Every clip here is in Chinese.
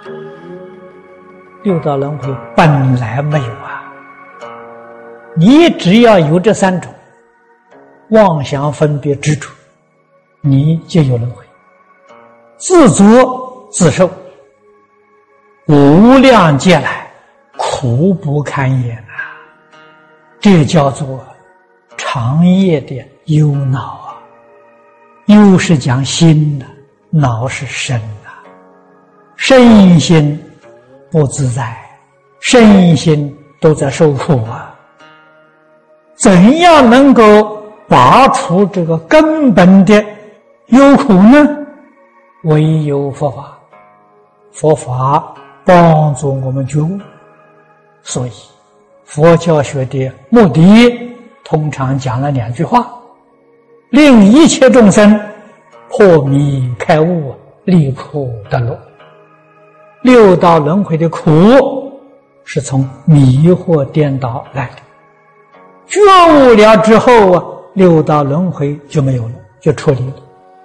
六道轮回本来没有啊，你只要有这三种妄想、分别、执着，你就有轮回，自作自受，无量劫来苦不堪言啊！这叫做长夜的忧恼啊。忧是讲心的，恼是身啊。身心不自在，身心都在受苦啊。怎样能够拔除这个根本的忧苦呢？唯有佛法，佛法帮助我们觉悟。所以佛教学的目的通常讲了两句话：令一切众生破迷开悟，离苦得乐。六道轮回的苦是从迷惑颠倒来的，觉悟了之后啊，六道轮回就没有了，就脱离了。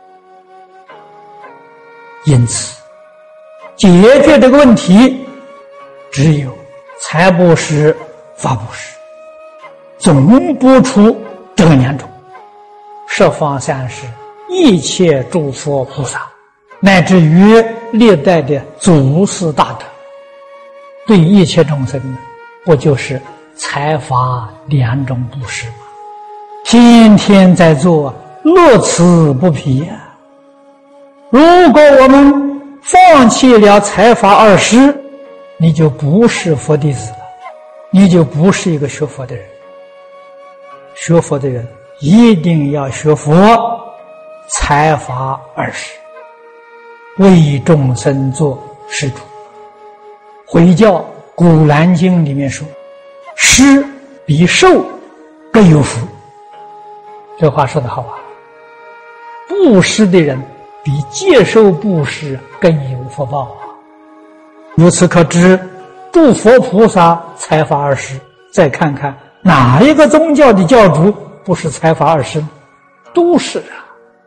因此解决这个问题，只有财布施、法布施，总拨出这个两种。十方三世一切诸佛菩萨，乃至于历代的祖师大德，对一切众生呢，不就是财法两种布施吗？天天在做，乐此不疲啊！如果我们放弃了财法二施，你就不是佛弟子了，你就不是一个学佛的人。学佛的人一定要学佛，财法二施，为众生做施主。回教古兰经里面说，施比受更有福。这话说得好啊！布施的人比接受布施更有福报啊！由此可知，诸佛菩萨财法二施。再看看哪一个宗教的教主不是财法二施？都是啊！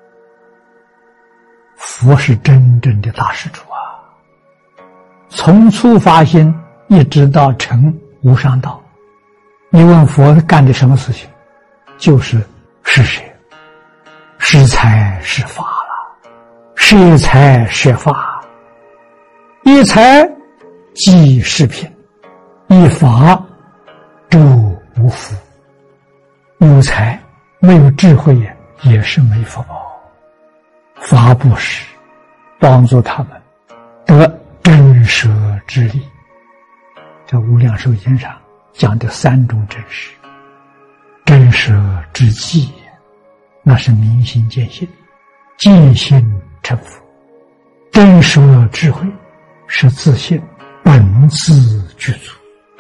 佛是真正的大施主啊！从初发心一直到成无上道，你问佛干的什么事情？就是施舍，施财施法了，施财施法，一财即施品，一法周无福。有财没有智慧也是没福报。法布施帮助他们得真舍之力。在无量寿经上讲的三种真实：真舍之际，那是明心见性，见性成佛；真舍智慧是自信，本自具足。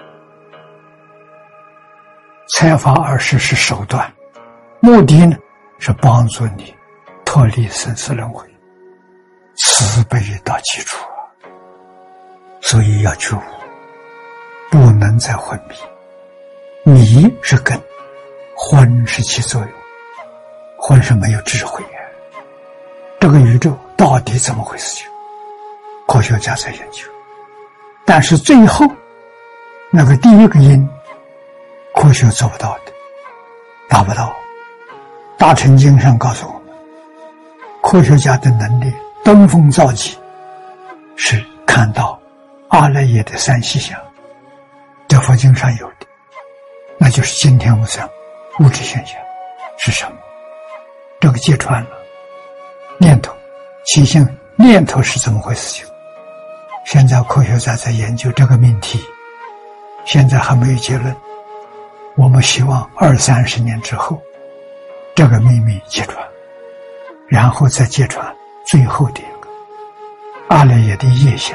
财法二施是手段，目的呢是帮助你脱离生死轮回，慈悲到基础啊！所以要觉悟，不能再昏迷。迷是根，昏是起作用，昏是没有智慧啊！这个宇宙到底怎么回事情？科学家在研究，但是最后那个第一个因，科学做不到的，达不到。大乘经上告诉我们，科学家的能力登峰造极，是看到阿赖耶的三细相，在佛经上有的，那就是今天无常物质现象是什么？这个揭穿了念头，起心念头是怎么回事情？现在科学家在研究这个命题，现在还没有结论。我们希望20-30年之后，这个秘密揭穿，然后再揭穿最后的一个阿赖耶的业相。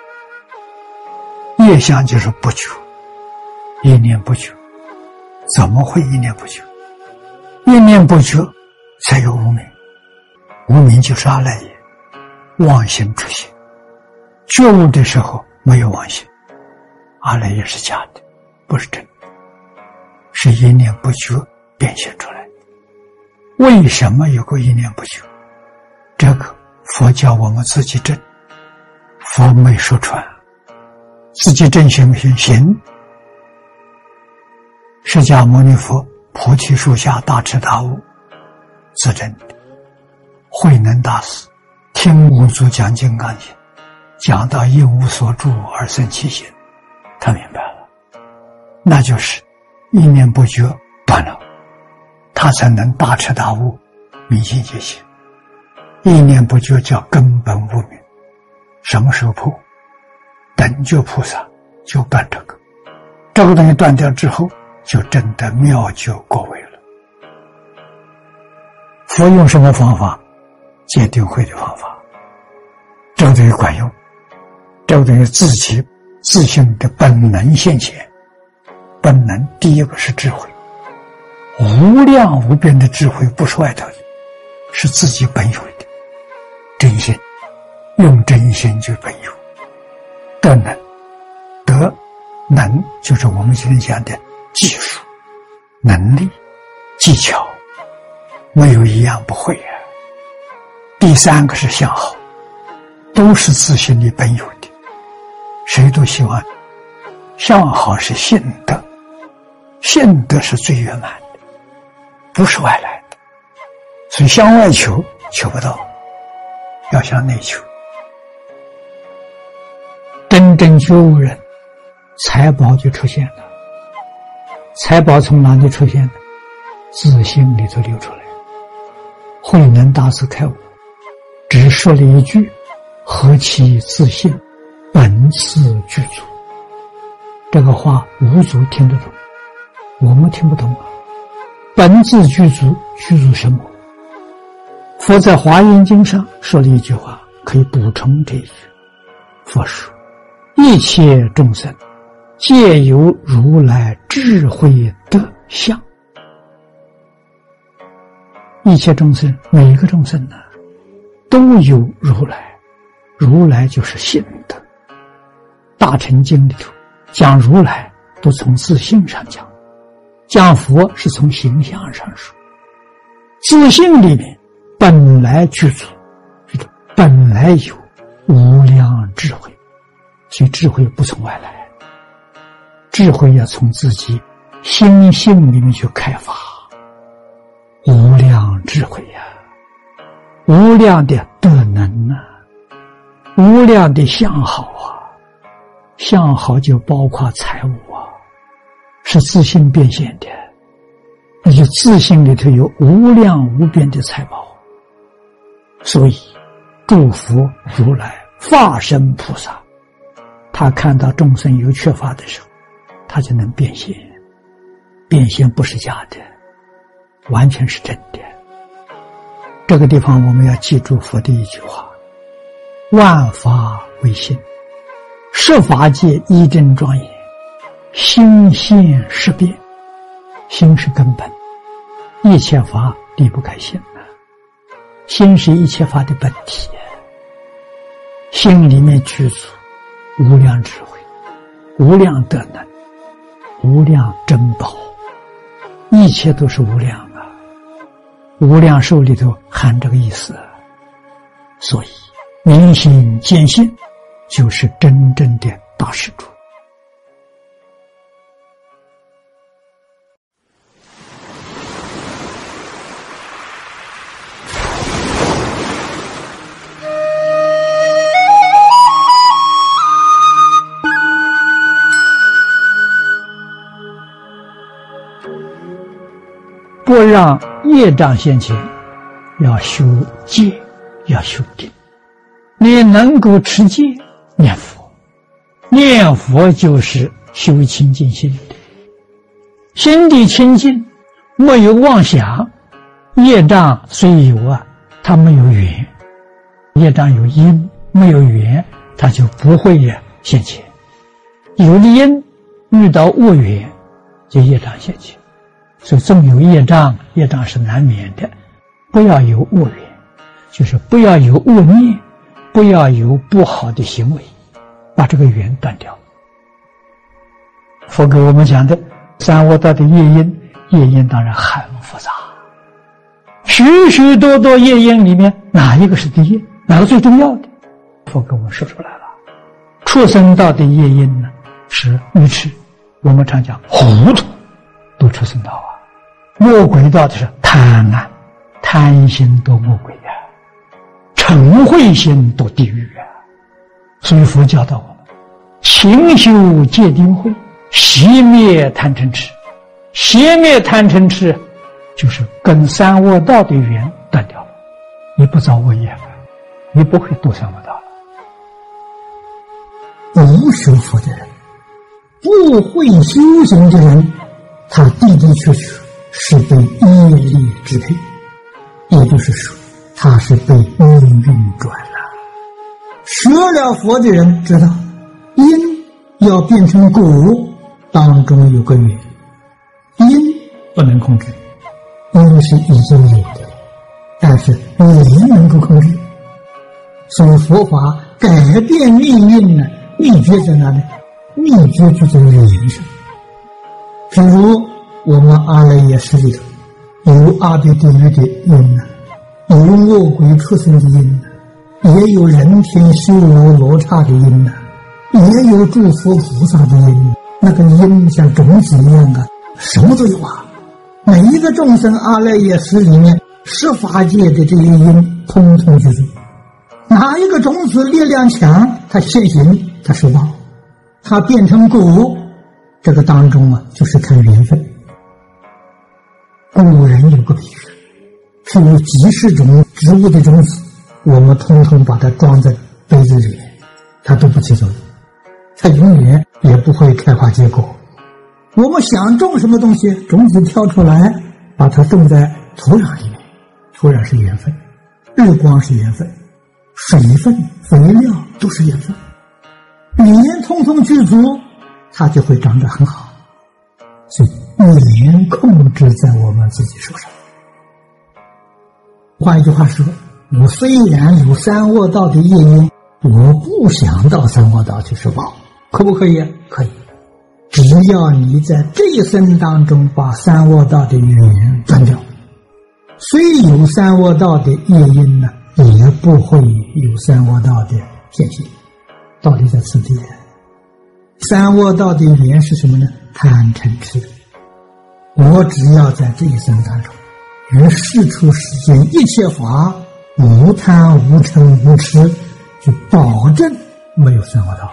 业相就是不觉，一念不觉。怎么会一念不觉？一念不觉才有无明，无明就是阿赖耶，妄心出现。觉悟的时候没有妄心，阿赖耶是假的，不是真的，是一念不觉变现出来的。为什么有个一念不觉？这个佛教我们自己证， 佛没说穿，自己真行不行？行。释迦牟尼佛菩提树下大彻大悟，自证的。慧能大师听五祖讲金刚经，讲到一无所住而生其心，他明白了，那就是一念不觉断了，他才能大彻大悟，明心见性。一念不觉叫根本无明，什么时候破？等觉菩萨就断这个，这个东西断掉之后，就真的妙觉果位了。佛用什么方法？戒定慧的方法，这个东西管用，这个东西自己自性的本能现前。本能第一个是智慧，无量无边的智慧，不是外头的，是自己本有的真心，用真心就本有。德能，德能就是我们今天讲的技术、能力、技巧，没有一样不会啊。第三个是相好，都是自心里本有的，谁都希望相好是信德，信德是最圆满的，不是外来的，所以向外求求不到，要向内求。真正觉悟人，财宝就出现了。财宝从哪里出现的？自心里头流出来。慧能大师开悟，只说了一句：何其自信，本自具足。这个话五祖听得懂，我们听不懂啊。本自具足，具足什么？佛在华严经上说了一句话，可以补充这一句。佛说：一切众生皆有如来智慧德相。一切众生，每一个众生呢，都有如来，如来就是性德。大乘经里头讲如来都从自性上讲，讲佛是从形象上说。自性里面本来具足，本来有无量智慧，所以智慧不从外来，智慧要从自己心性里面去开发。无量智慧呀，无量的德能啊，无量的相好啊，相好就包括财物啊，是自性变现的，那就自性里头有无量无边的财宝。所以诸佛如来化身菩萨，他看到众生有缺乏的时候，他就能变现，变现不是假的，完全是真的。这个地方我们要记住佛的一句话：万法唯心，十法界一真庄严，心现识变。心是根本，一切法离不开心啊。心是一切法的本体，心里面具足无量智慧、无量德能、无量珍宝，一切都是无量啊。无量寿里头含这个意思，所以明心见性就是真正的大施主。不让业障现前，要修戒，要修定。你能够持戒念佛，念佛就是修清净心的，心地清净，没有妄想。业障虽有啊，它没有缘，业障有因，没有缘，它就不会现前。有的因遇到恶缘，就业障现前。所以纵有业障，业障是难免的，不要有恶缘，就是不要有恶念，不要有不好的行为，把这个缘断掉。佛给我们讲的三恶道的业因，业因当然很复杂，许许多多业因里面哪一个是第一，哪个最重要的，佛给我们说出来了。 畜生道的业因呢，是愚痴，我们常讲糊涂，堕畜生道啊。魔鬼道的是贪婪，贪心堕魔鬼啊，嗔恚心堕地狱啊。所以佛教导我们，勤修戒定慧，熄灭贪嗔痴。熄灭贪嗔痴，就是跟三恶道的缘断掉了，你不造恶业了，你不会堕三恶道了。 不学佛的人，不会修行的人，他的的确确是被业力支配，也就是说，他是被命运转了。学了佛的人知道，因要变成果，当中有个缘，因不能控制， 因是已经有的，但是缘能够控制。所以佛法改变命运呢，秘诀在哪里？秘诀就在缘上。比如我们阿赖耶识里头有阿鼻地狱的因呢，有恶鬼畜生的因呢，也有人天修罗罗刹的因呢，也有诸佛菩萨的因。那个因像种子一样啊，什么都有啊。每一个众生阿赖耶识里面十法界的这些因通通具足。哪一个种子力量强，它现行，它受报，它变成果，这个当中啊，就是看缘分。古人有个比喻，譬如几十种植物的种子，我们通通把它装在杯子里，它都不起作用，它永远也不会开花结果。我们想种什么东西，种子挑出来，把它种在土壤里面，土壤是缘分，日光是缘分，水分、肥料都是缘分，缘通通具足，它就会长得很好。所以缘控制在我们自己手上。换一句话说，我虽然有三恶道的业因，我不想到三恶道去受报，可不可以？可以，只要你在这一生当中把三恶道的缘断掉，虽有三恶道的业因呢，也不会有三恶道的现行。道理在此地。三恶道的缘是什么呢？贪嗔痴。我只要在这一生当中，于世出世间一切法无贪无嗔无痴，就保证没有三恶道。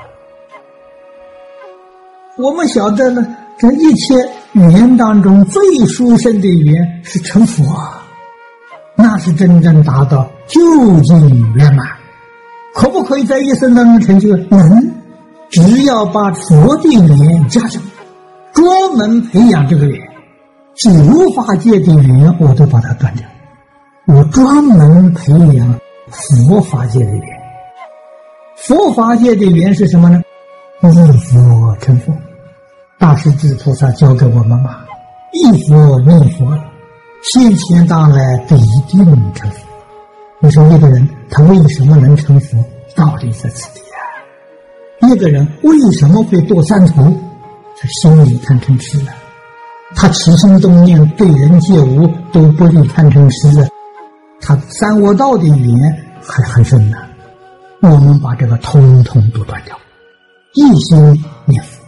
我们晓得呢，这一切缘当中最殊胜的缘是成佛啊，那是真正达到究竟圆满。可不可以在一生当中成就？能，只要把佛的缘加上，专门培养这个缘，九法界的缘我都把它断掉，我专门培养佛法界的缘。佛法界的缘是什么呢？念佛成佛。大势至菩萨教给我们嘛，忆佛念佛，现前当来必定成佛。你说一个人他为什么能成佛？道理在此地啊。一个人为什么会堕三途？他心里贪嗔痴了，他起心动念对人接物都不离贪嗔痴了，他三恶道的缘还很深呢。我们把这个通通都断掉，一心念佛。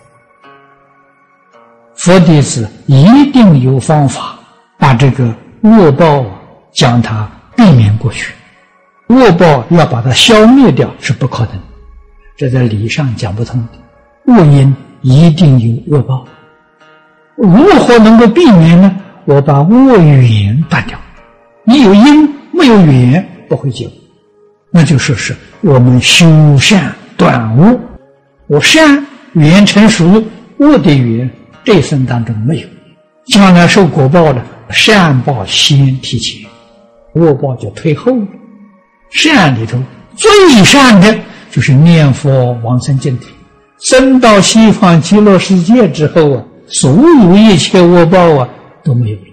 佛弟子一定有方法把这个恶报将它避免过去，恶报要把它消灭掉是不可能的，这在理上讲不通的。恶因一定有恶报，如何能够避免呢？我把恶缘断掉，你有因没有缘不会结果，那就说是我们修善断恶，我善缘成熟，恶的缘这一生当中没有，将来受果报的善报先提前，恶报就退后了。善里头最善的就是念佛往生净土，升到西方极乐世界之后啊，所有一切恶报啊都没有了。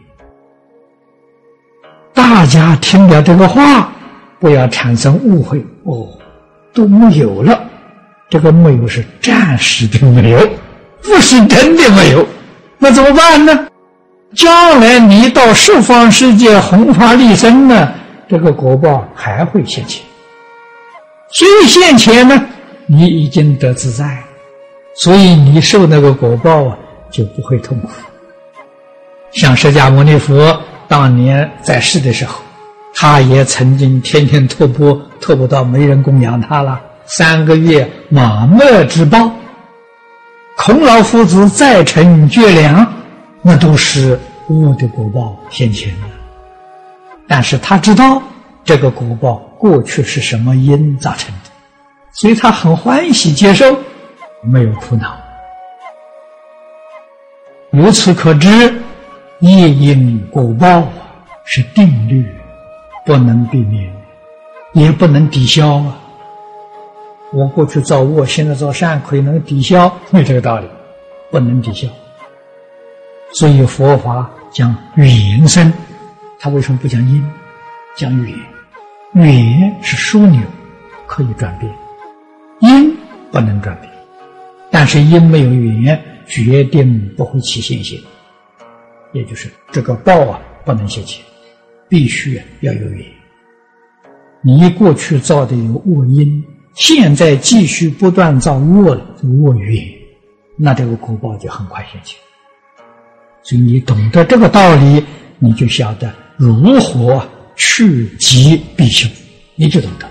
大家听了这个话，不要产生误会哦，都没有了。这个没有是暂时的没有，不是真的没有。那怎么办呢？将来你到十方世界弘法利生呢，这个果报还会现前。所以现前呢， 你已经得自在，所以你受那个果报啊，就不会痛苦。像释迦牟尼佛当年在世的时候，他也曾经天天托钵，托钵到没人供养他了，3个月马没之报。孔老夫子再成绝粮，那都是我的果报现前的。但是他知道这个果报过去是什么因造成的，所以他很欢喜接受，没有苦恼。由此可知，业因果报是定律，不能避免，也不能抵消啊。我过去造恶，现在造善，可以能抵消，没这个道理，不能抵消。所以佛法讲缘生，他为什么不讲因？讲缘，缘是枢纽，可以转变，因不能转变。但是因没有缘，决定不会起现行，也就是这个报啊，不能现前，必须要有缘。你过去造的有恶因，现在继续不断造恶缘，那这个果报就很快现前。所以你懂得这个道理，你就晓得如何趋吉避凶，你就懂得。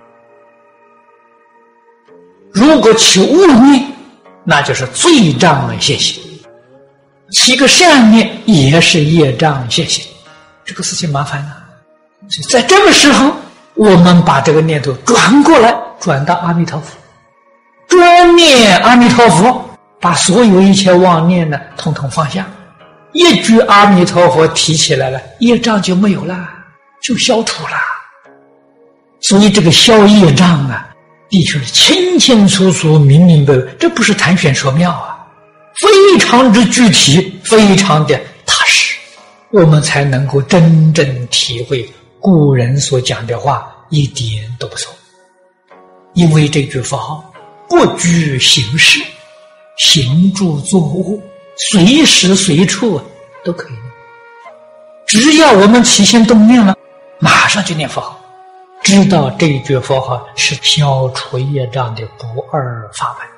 如果起恶念，那就是罪障现行；起个善念，也是业障现行。这个事情麻烦了。所以在这个时候，我们把这个念头转过来，转到阿弥陀佛，专念阿弥陀佛，把所有一切妄念呢，统统放下。一句阿弥陀佛提起来了，业障就没有了，就消除了。所以这个消业障啊，的确是清清楚楚、明明白白，这不是谈玄说妙啊，非常之具体，非常的踏实，我们才能够真正体会古人所讲的话一点都不错。因为这句佛号不拘形式，行住坐卧，随时随处都可以。只要我们起心动念了，马上就念佛号，知道这句佛号是消除业障的不二法门。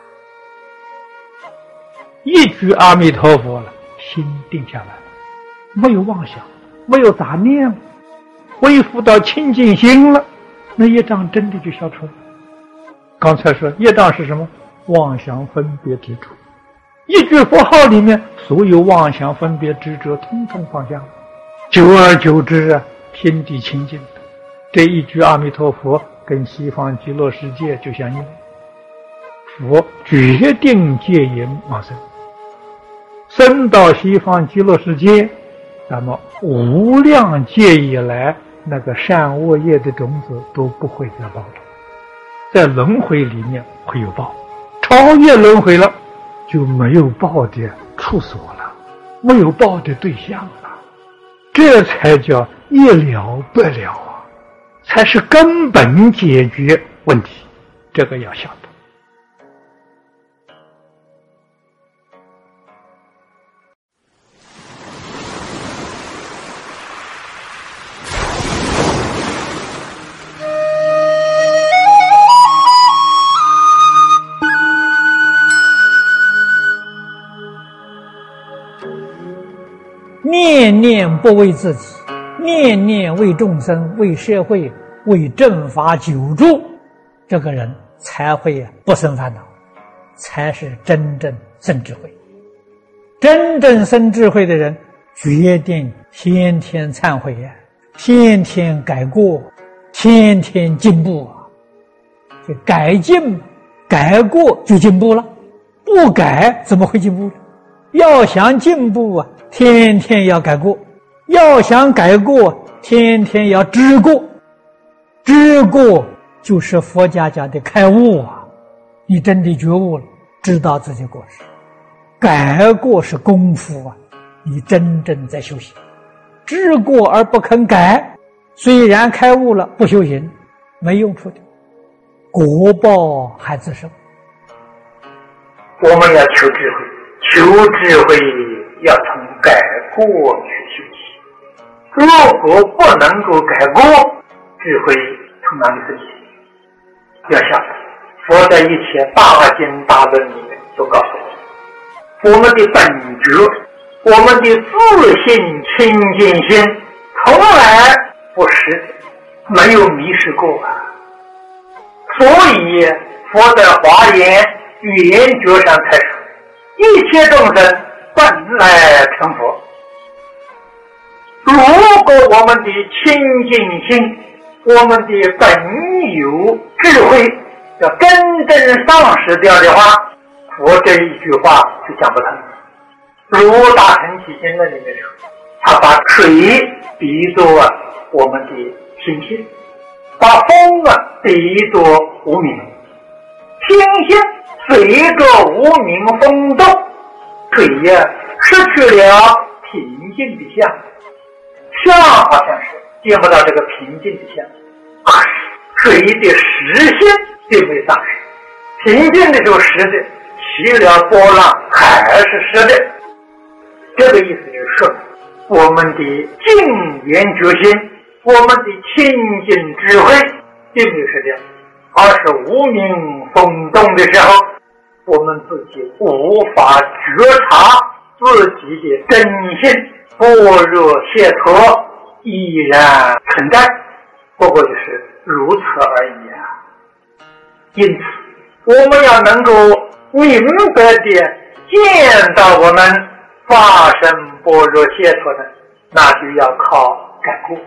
一句阿弥陀佛了，心定下来了，没有妄想，没有杂念了，恢复到清净心了，那业障真的就消除了。刚才说业障是什么？妄想分别执着。一句佛号里面，所有妄想分别执着通通放下，久而久之啊，天地清净。这一句阿弥陀佛跟西方极乐世界就相应，佛决定戒淫往生，生到西方极乐世界，那么无量劫以来那个善恶业的种子都不会再报了，在轮回里面会有报，超越轮回了，就没有报的处所了，没有报的对象了，这才叫一了不了啊，才是根本解决问题，这个要晓得。念念不为自己，念念为众生，为社会，为正法久住，这个人才会不生烦恼，才是真正生智慧。真正生智慧的人，决定天天忏悔呀，天天改过，天天进步啊。这改进，改过就进步了，不改怎么会进步呢？要想进步啊，天天要改过，要想改过，天天要知过，知过就是佛家讲的开悟啊。你真的觉悟了，知道自己过失，改过是功夫啊，你真正在修行。知过而不肯改，虽然开悟了，不修行没用处的，果报还自受。 我们要求智慧，求智慧要从改过去修起。如果不能够改过，智慧从哪里升起？要晓得， 佛在一切大经大论里面都告诉我们，我们的本觉，我们的自信清净心从来不失，没有迷失过啊。所以佛在华严语言觉上才说，一切众生本来成佛。如果我们的清净心，我们的本有智慧要真正丧失掉的话，佛这一句话是讲不通的。如大乘起心论里面说，他把水比作我们的心性，把风比作无明，心性随着无明风动，水失去了平静的相，相好像是见不到这个平静的相，水的实性并未丧失，平静的时候实的，起了波浪还是实的。这个意思就是说，我们的净圆觉心，我们的清净智慧并没有失掉，而是无明风动的时候，我们自己无法觉察自己的真性，般若解脱依然存在，不过就是如此而已啊。因此我们要能够明白地见到我们发生般若解脱的，那就要靠改过。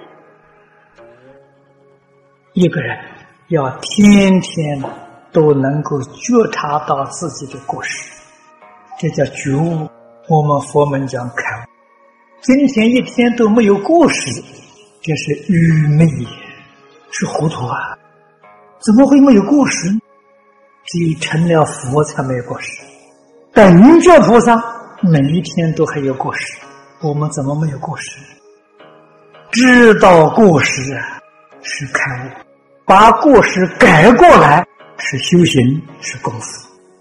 一个人要天天都能够觉察到自己的过失，这叫觉悟。我们佛门讲开悟。今天一天都没有过失，这是愚昧也，是糊涂啊！怎么会没有过失？只有成了佛才没有过失。等觉菩萨每一天都还有过失，我们怎么没有过失？知道过失是开悟，把过失改过来是修行，是功夫。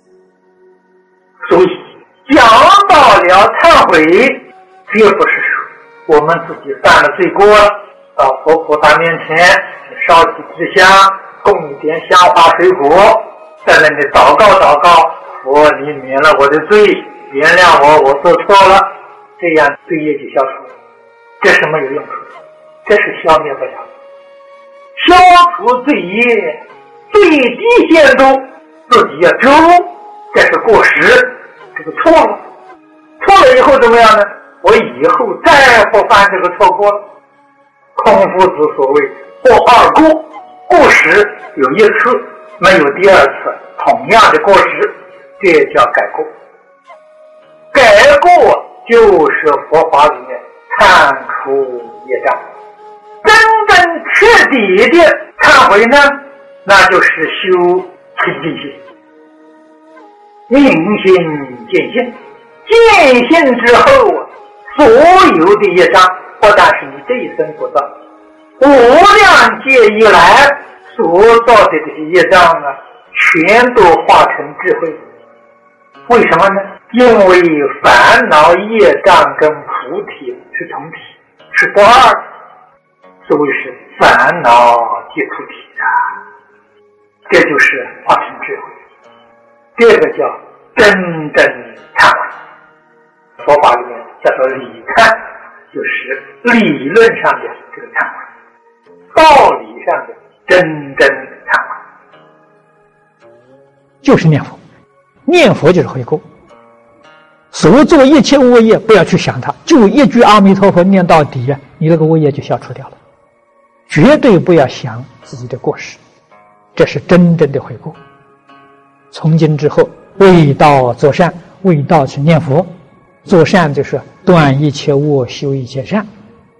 所以讲到了忏悔，绝不是说我们自己犯了罪过了，到佛菩萨面前烧几支香，供一点香花水果，在那里祷告祷告，佛你免了我的罪，原谅我，我做错了，这样罪业就消除了。这是没有用处的，这是消灭不了的。消除罪业最低限度自己要知悟，这是过失，这个错了。错了以后怎么样呢？我以后再不犯这个错过了。孔夫子所谓过二过，过失有一次，没有第二次同样的过失，这叫改过。改过就是佛法里面忏除业障。真正彻底的忏悔呢，那就是修清净心，明心见性。见性之后所有的业障，不但是你这一生所造，无量劫以来所造的这些业障全都化成智慧。为什么呢？因为烦恼业障跟菩提是同体，是不二的，所谓是烦恼即菩提这就是化成智慧。这个叫真正忏悔。佛法里面叫做理忏，就是理论上的这个忏悔，道理上的真正忏悔， 就是念佛。念佛就是回过，所做一切恶业不要去想它，就一句阿弥陀佛念到底你那个恶业就消除掉了。绝对不要想自己的过失，这是真正的回过。从今之后为道做善，为道去念佛。做善就是断一切恶，修一切善。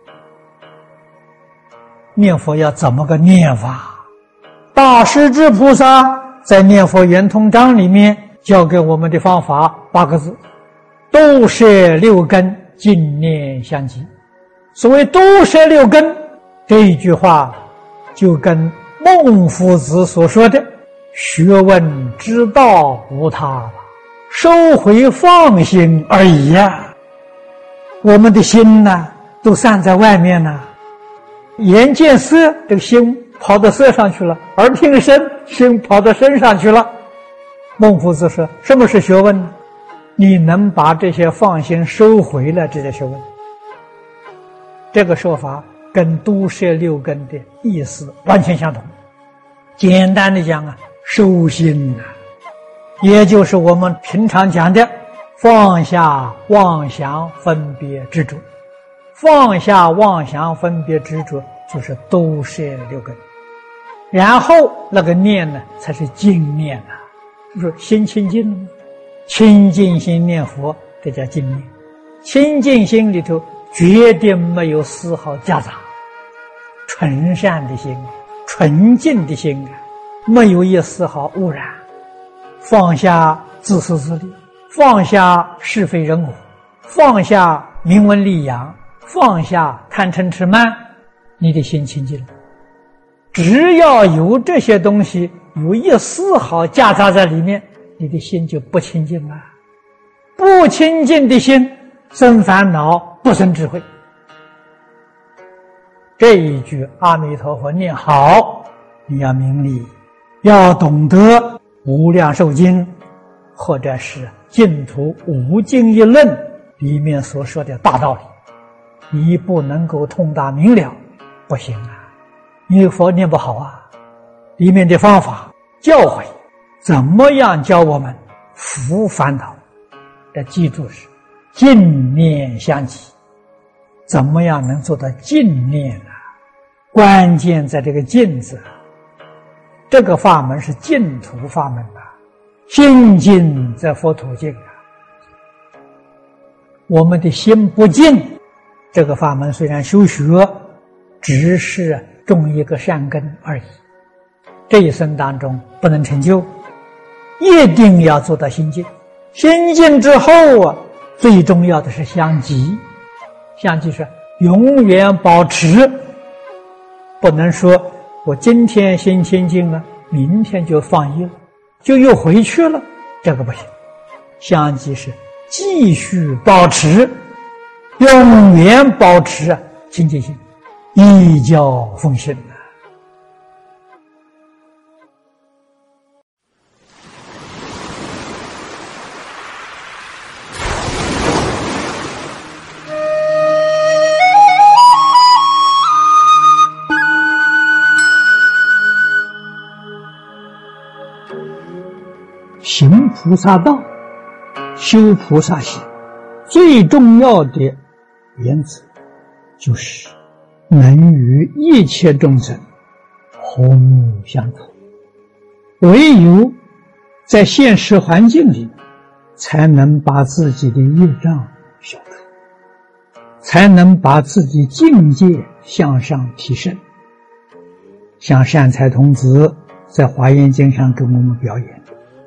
念佛要怎么个念法？大势至菩萨在《念佛圆通章》里面教给我们的方法8个字：都摄六根，净念相继。所谓都摄六根，这一句话就跟孟夫子所说的学问之道无他，收回放心而已我们的心都散在外面眼见色，这个心跑到色上去了，耳听声，心跑到身上去了。孟夫子说，什么是学问呢？你能把这些放心收回来，这些学问。这个说法跟毒摄六根的意思完全相同。简单的讲啊，收心啊，也就是我们平常讲的放下妄想分别执着。放下妄想分别执着，就是毒摄六根。然后那个念呢，才是净念啊，就是心清净了吗？清净心念佛，这叫净念。清净心里头决定没有丝毫夹杂，纯善的心，纯净的心啊，没有一丝毫污染。放下自私自利，放下是非人我，放下名闻利养，放下贪嗔痴慢，你的心清净了。只要有这些东西有一丝毫夹杂在里面，你的心就不清净了。不清净的心生烦恼，不生智慧。这一句阿弥陀佛念好，你要明理，要懂得无量寿经或者是净土无尽一论里面所说的大道理，你不能够通达明了，不行啊，你佛念不好啊。里面的方法教诲怎么样教我们伏烦恼，要记住是净念相继。怎么样能做到净念啊？关键在这个净字。这个法门是净土法门啊，心净则佛土净啊。我们的心不净，这个法门虽然修学，只是种一个善根而已，这一生当中不能成就，一定要做到心净。心净之后啊，最重要的是相继。相继是永远保持，不能说我今天心清净了，明天就放逸了，就又回去了，这个不行。相继是继续保持，永远保持清净心，依教奉行啊。行菩萨道，修菩萨行，最重要的原则就是能与一切众生和睦相处。唯有在现实环境里，才能把自己的业障消除，才能把自己境界向上提升。像善财童子在华严经上给我们表演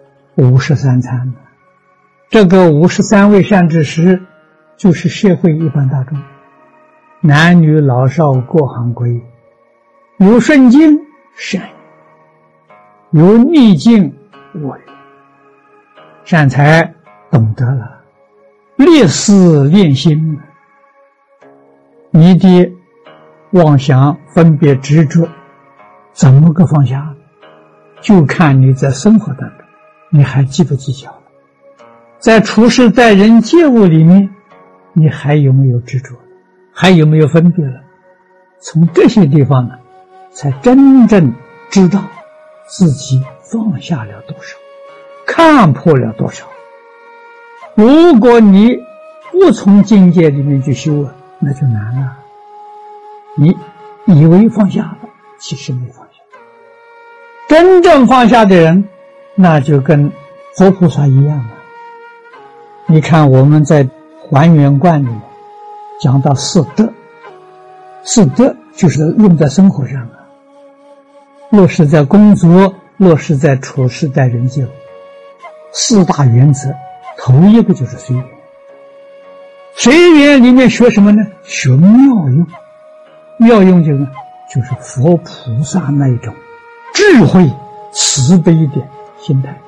53参，这个53位善知识就是社会一般大众，男女老少各行各业，有顺境善业，有逆境恶业。善财懂得了，立思练心，你的妄想分别执着怎么个放下，就看你在生活当中你还记不记巧了，在处事待人接物里面你还有没有执着，还有没有分别了。从这些地方呢，才真正知道自己放下了多少，看破了多少。如果你不从境界里面去修啊，那就难了。你以为放下了，其实没放下。真正放下的人，那就跟佛菩萨一样了。你看我们在还原观里面讲到四德，四德就是用在生活上啊，落实在工作，落实在处事待人接物。四大原则，头一个就是随缘。随缘里面学什么呢？学妙用。妙用就是佛菩萨那一种智慧慈悲的心态。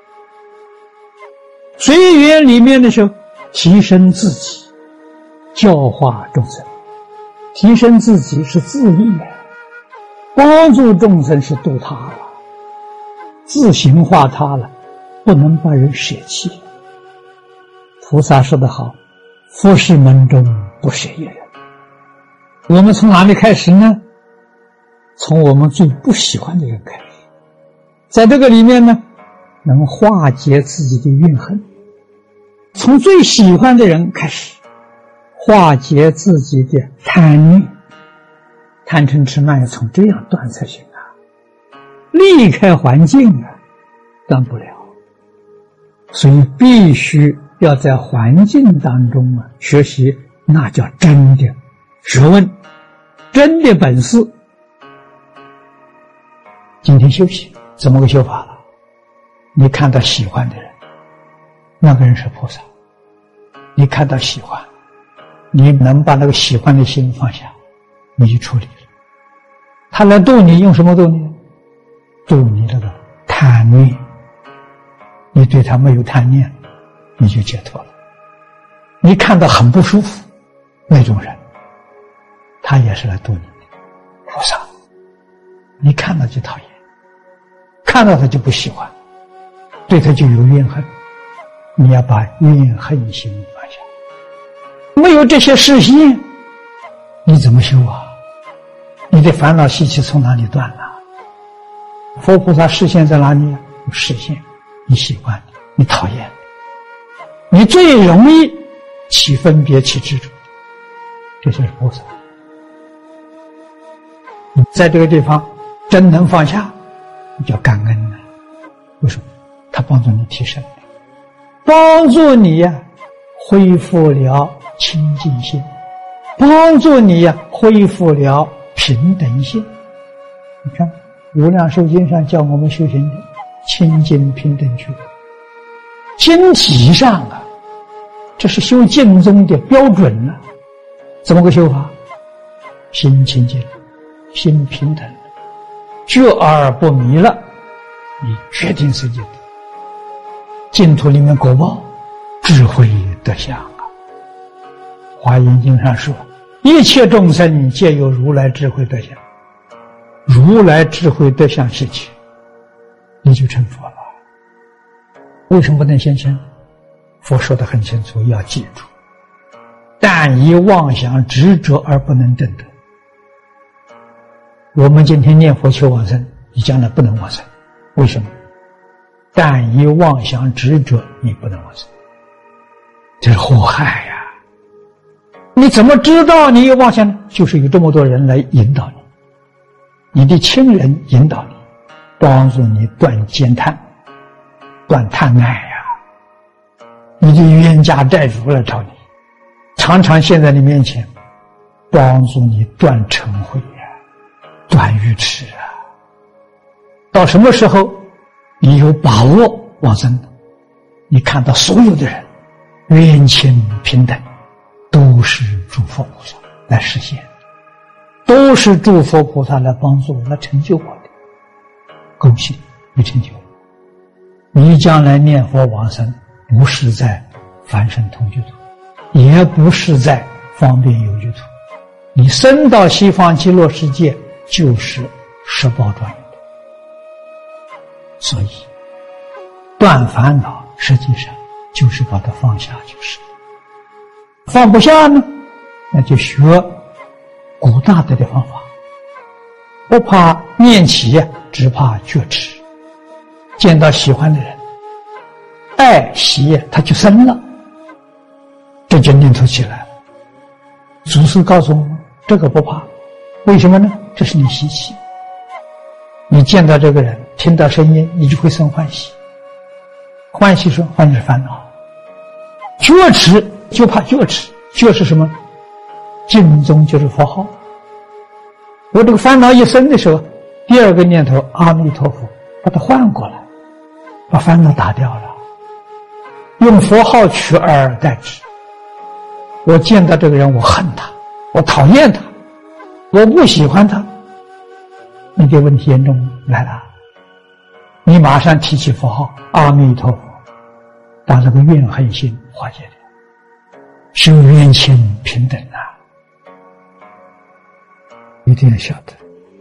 随缘里面的时候，提升自己，教化众生。提升自己是自利， 帮助众生是度他了，自行化他了，不能把人舍弃。菩萨说得好，佛事门中不舍一人。我们从哪里开始呢？从我们最不喜欢的人开始，在这个里面呢，能化解自己的怨恨。从最喜欢的人开始，化解自己的贪念，贪嗔痴慢要从这样断才行啊！离开环境啊，断不了。所以必须要在环境当中啊学习，那叫真的学问，真的本事。今天修行怎么个修法了？你看到喜欢的人，那个人是菩萨，你看到喜欢，你能把那个喜欢的心放下，你就处理了。他来度你，用什么度你？度你那个贪念，你对他没有贪念，你就解脱了。你看到很不舒服那种人，他也是来度你的菩萨，你看到就讨厌，看到他就不喜欢，对他就有怨恨，你要把怨恨心放下。没有这些视线，你怎么修啊？你的烦恼习气从哪里断了？佛菩萨视线在哪里？有视线，你喜欢，你讨厌，你最容易起分别起执着，这就是菩萨。你在这个地方真能放下，你叫感恩了。为什么？他帮助你提升，帮助你呀恢复了清净心，帮助你呀恢复了平等心。你看无量寿经上教我们修行的清净平等觉，经体上啊，这是修净宗的标准啊。怎么个修法？心清净，心平等，觉而不迷了，你决定是净土。净土里面果报智慧德相啊。华严经上说，一切众生皆有如来智慧德相，如来智慧德相是起，你就成佛了。为什么不能现身？佛说得很清楚，要记住，但以妄想执着而不能证得。我们今天念佛求往生，你将来不能往生，为什么？但以妄想执着，你不能往生，这是祸害呀。你怎么知道你有妄想呢？就是有这么多人来引导你，你的亲人引导你，帮助你断奸贪，断贪爱呀。你的冤家债主来找你，常常现在你面前，帮助你断嗔恚呀，断愚痴啊。到什么时候你有把握往生的？你看到所有的人冤亲平等，都是诸佛菩萨来实现，都是诸佛菩萨来帮助我，来成就我的。恭喜你成就，你将来念佛往生，不是在凡圣同居土，也不是在方便有居土，你升到西方极乐世界就是十报庄严土。所以断烦恼实际上就是把它放下，就是放不下呢，那就学古大德的方法，不怕念起，只怕觉迟。见到喜欢的人，爱喜他就生了，这就念头起来了。祖师告诉我们，这个不怕，为什么呢？这是你习气。你见到这个人，听到声音，你就会生欢喜。欢喜说，欢喜是烦恼。觉迟就怕觉迟，觉是什么？净宗就是佛号。我这个烦恼一生的时候，第二个念头阿弥陀佛，把它换过来，把烦恼打掉了，用佛号取而代之。我见到这个人，我恨他，我讨厌他，我不喜欢他，你的问题严重来了，你马上提起佛号阿弥陀佛，把这个怨恨心化解掉，修冤亲平等啊！一定要晓得，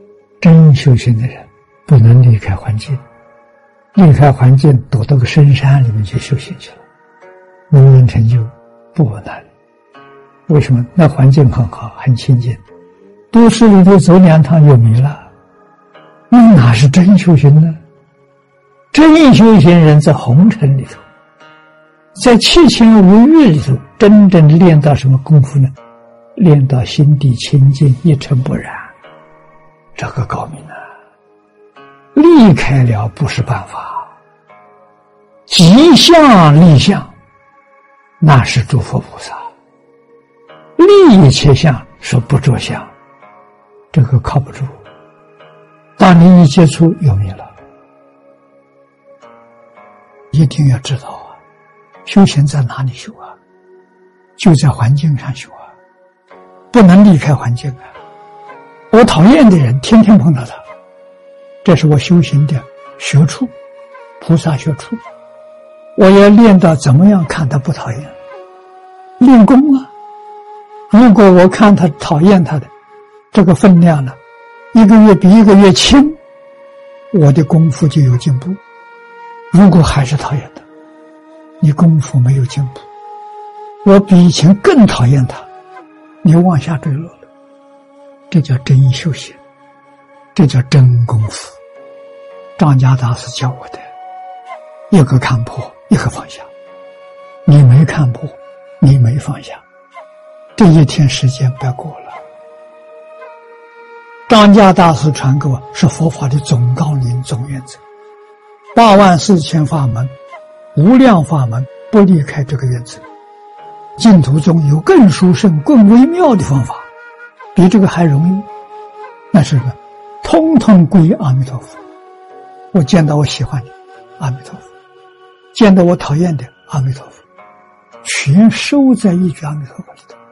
真修行的人不能离开环境，离开环境躲到个深山里面去修行去了，能不能成就？不能。为什么？那环境很好，很清净，都市里头走2趟就没了，那哪是真修行呢？真修行人在红尘里头，在七情五欲里头，真正练到什么功夫呢？练到心地清净，一尘不染，这个高明啊！离开了不是办法，即相立相，那是诸佛菩萨。立一切相说不着相，这个靠不住。当你一接触有名了，一定要知道啊，修行在哪里修啊？就在环境上修啊，不能离开环境啊。我讨厌的人，天天碰到他，这是我修行的学处，菩萨学处。我要练到怎么样看他不讨厌，练功啊。如果我看他讨厌他的这个分量了，一个月比一个月轻，我的功夫就有进步。如果还是讨厌他，你功夫没有进步。我比以前更讨厌他，你往下坠落了。这叫真修行，这叫真功夫。张家大师教我的，一个看破，一个放下。你没看破，你没放下，这一天时间不要过了。张家大师传给我是佛法的总纲领、总原则，84000法门，无量法门，不离开这个原则。净土中有更殊胜、更微妙的方法，比这个还容易，那是什么？通通归阿弥陀佛。我见到我喜欢的阿弥陀佛，见到我讨厌的阿弥陀佛，全收在一句阿弥陀佛里头。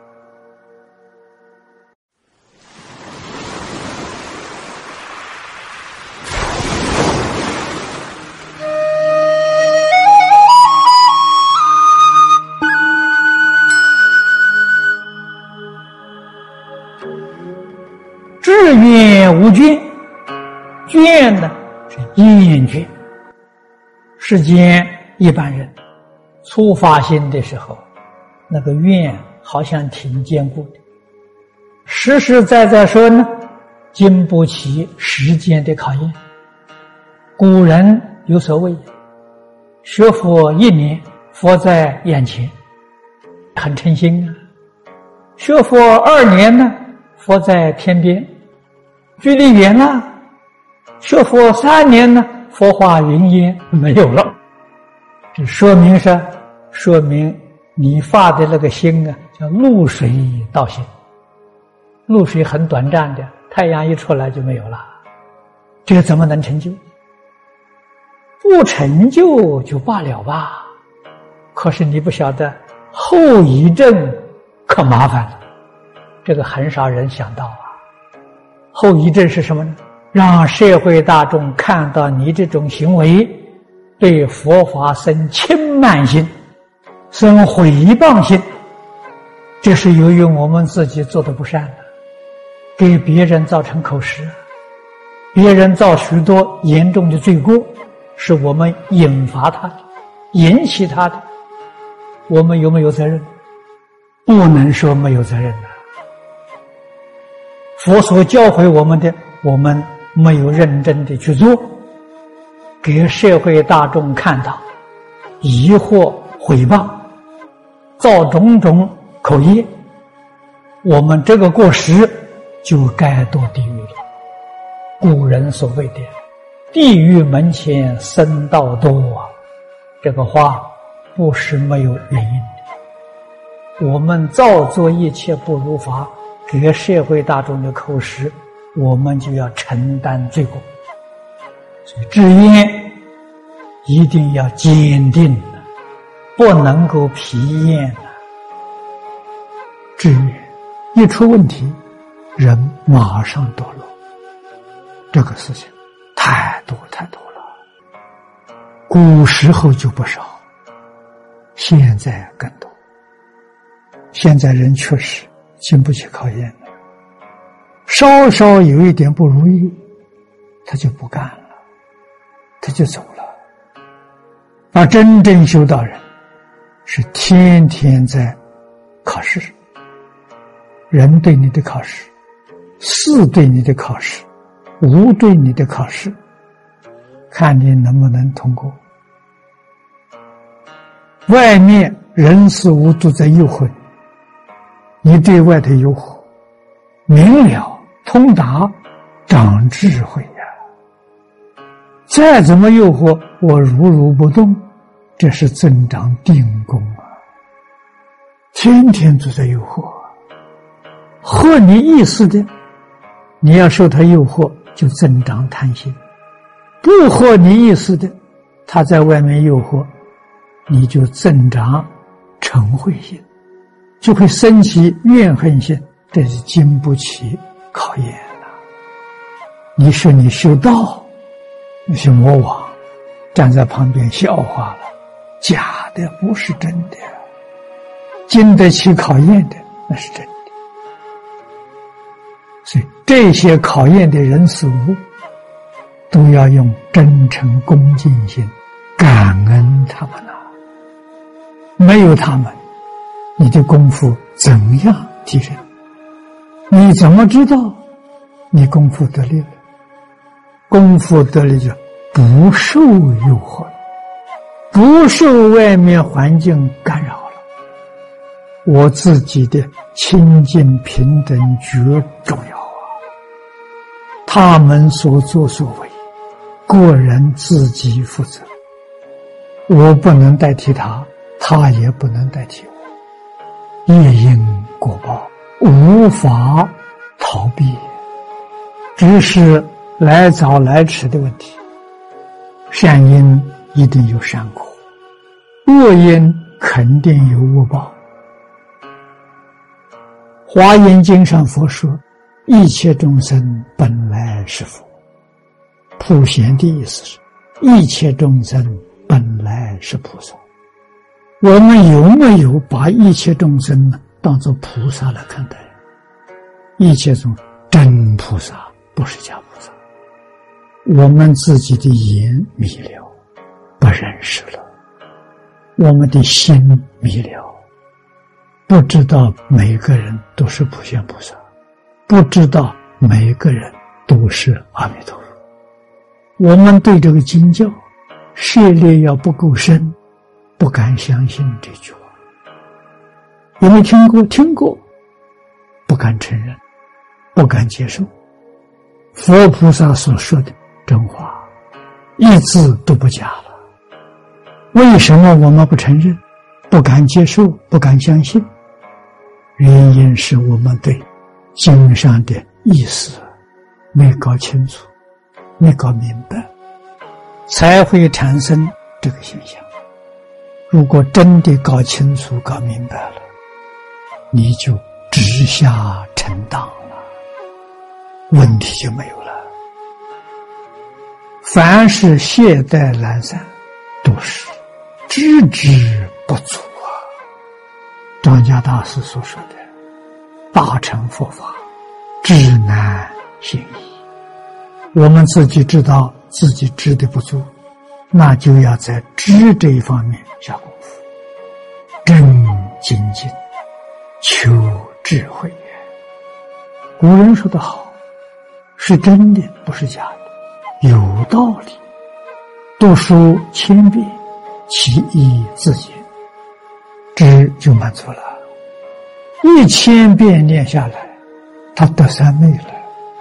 志愿无倦，倦呢是厌倦。世间一般人初发心的时候，那个愿好像挺坚固的，实实在在说呢，经不起时间的考验。古人有所谓，学佛1年，佛在眼前，很称心啊；学佛2年呢，佛在天边，距离远了；学佛3年呢，佛化云烟没有了。这说明你发的那个心啊，叫露水道心。露水很短暂的，太阳一出来就没有了，这怎么能成就？不成就就罢了吧，可是你不晓得后遗症可麻烦了，这个很少人想到啊。后遗症是什么呢？让社会大众看到你这种行为对佛法生轻慢心，生毁谤心，这是由于我们自己做的不善了，给别人造成口实，别人造许多严重的罪过，是我们引发他的，引起他的，我们有没有责任？不能说没有责任的。佛所教诲我们的，我们没有认真的去做，给社会大众看到，疑惑毁谤，造种种口业，我们这个过失就该堕地狱了。古人所谓的地狱门前僧道多啊，这个话不是没有原因的。我们造作一切不如法，给社会大众的口实，我们就要承担罪过。所以志愿一定要坚定，不能够疲厌。志愿一出问题，人马上堕落，这个事情太多了。古时候就不少，现在更多。现在人确实经不起考验的，稍稍有一点不如意， 他就不干了，他就走了。而真正修道人是天天在考试，人对你的考试，事对你的考试，无对你的考试，看你能不能通过。外面人事物都在诱惑你，你对外的诱惑明了通达，长智慧呀。再怎么诱惑我如不动，这是增长定功啊。天天都在诱惑，合你意思的你要受他诱惑就增长贪心，不合你意思的他在外面诱惑你就增长嗔恚心，就会生起怨恨心，这是经不起考验了。你说你修道，那些魔王站在旁边笑话了，假的不是真的，经得起考验的那是真的。所以这些考验的人事物都要用真诚恭敬心感恩他们啊。没有他们，你的功夫怎样提升？你怎么知道你功夫得力了？功夫得力就不受诱惑了，不受外面环境干扰了。我自己的清净平等觉重要啊！他们所作所为，个人自己负责，我不能代替他，他也不能代替我。业因果报无法逃避，只是来早来迟的问题。善因一定有善果，恶因肯定有恶报。华严经上佛说，一切众生本来是佛。普贤的意思是，一切众生本来是菩萨。我们有没有把一切众生呢当作菩萨来看待？一切众生真菩萨，不是假菩萨。我们自己的眼迷了，不认识了；我们的心迷了，不知道每个人都是普贤菩萨，不知道每个人都是阿弥陀佛。我们对这个经教涉猎要不够深，不敢相信这句话。有没有听过？听过，不敢承认，不敢接受。佛菩萨所说的真话，一字都不假了。为什么我们不承认，不敢接受，不敢相信？原因是我们对经上的意思没搞清楚，没搞明白，才会产生这个现象。如果真的搞清楚搞明白了，你就直下承当了，问题就没有了。凡是懈怠懒散，都是知之不足啊。张家大师所说的大乘佛法知难行易，我们自己知道自己知的不足，那就要在知这一方面下功夫，真精进求智慧。古人说得好，是真的不是假的，有道理。读书千遍，其义自见，知就满足了。1000遍念下来，他得三昧了。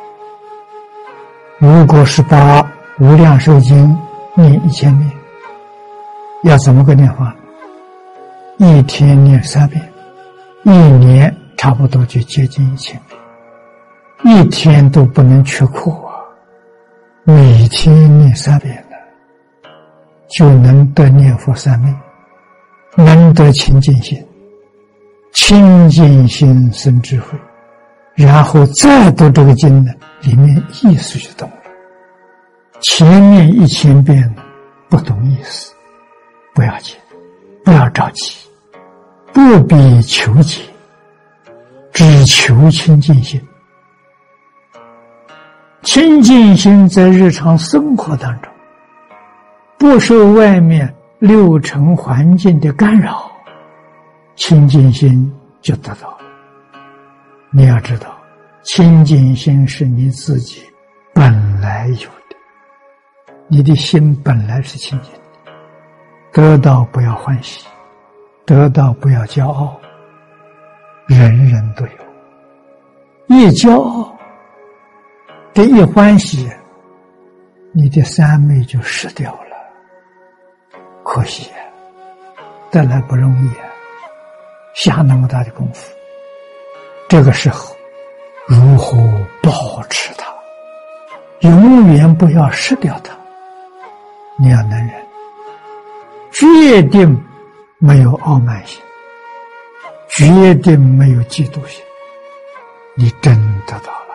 如果是把无量寿经念1000遍，要怎么个念法？一天念3遍，1年差不多就接近1000遍，一天都不能缺课啊！每天念3遍了，就能得念佛三昧，能得清净心，清净心生智慧，然后再读这个经呢，里面意思就懂了。前面1000遍呢，不懂意思，不要紧，不要着急，不必求解，只求清净心。 清净心在日常生活当中，不受外面六尘环境的干扰，清净心就得到了。你要知道，清净心是你自己本来有的，你的心本来是清净的。得到不要欢喜，得到不要骄傲，人人都有。一骄傲，这一欢喜，你的三昧就失掉了。可惜啊，得来不容易啊，下那么大的功夫。这个时候如何保持它，永远不要失掉它。你要能忍，决定没有傲慢心，决定没有嫉妒心，你真得到了。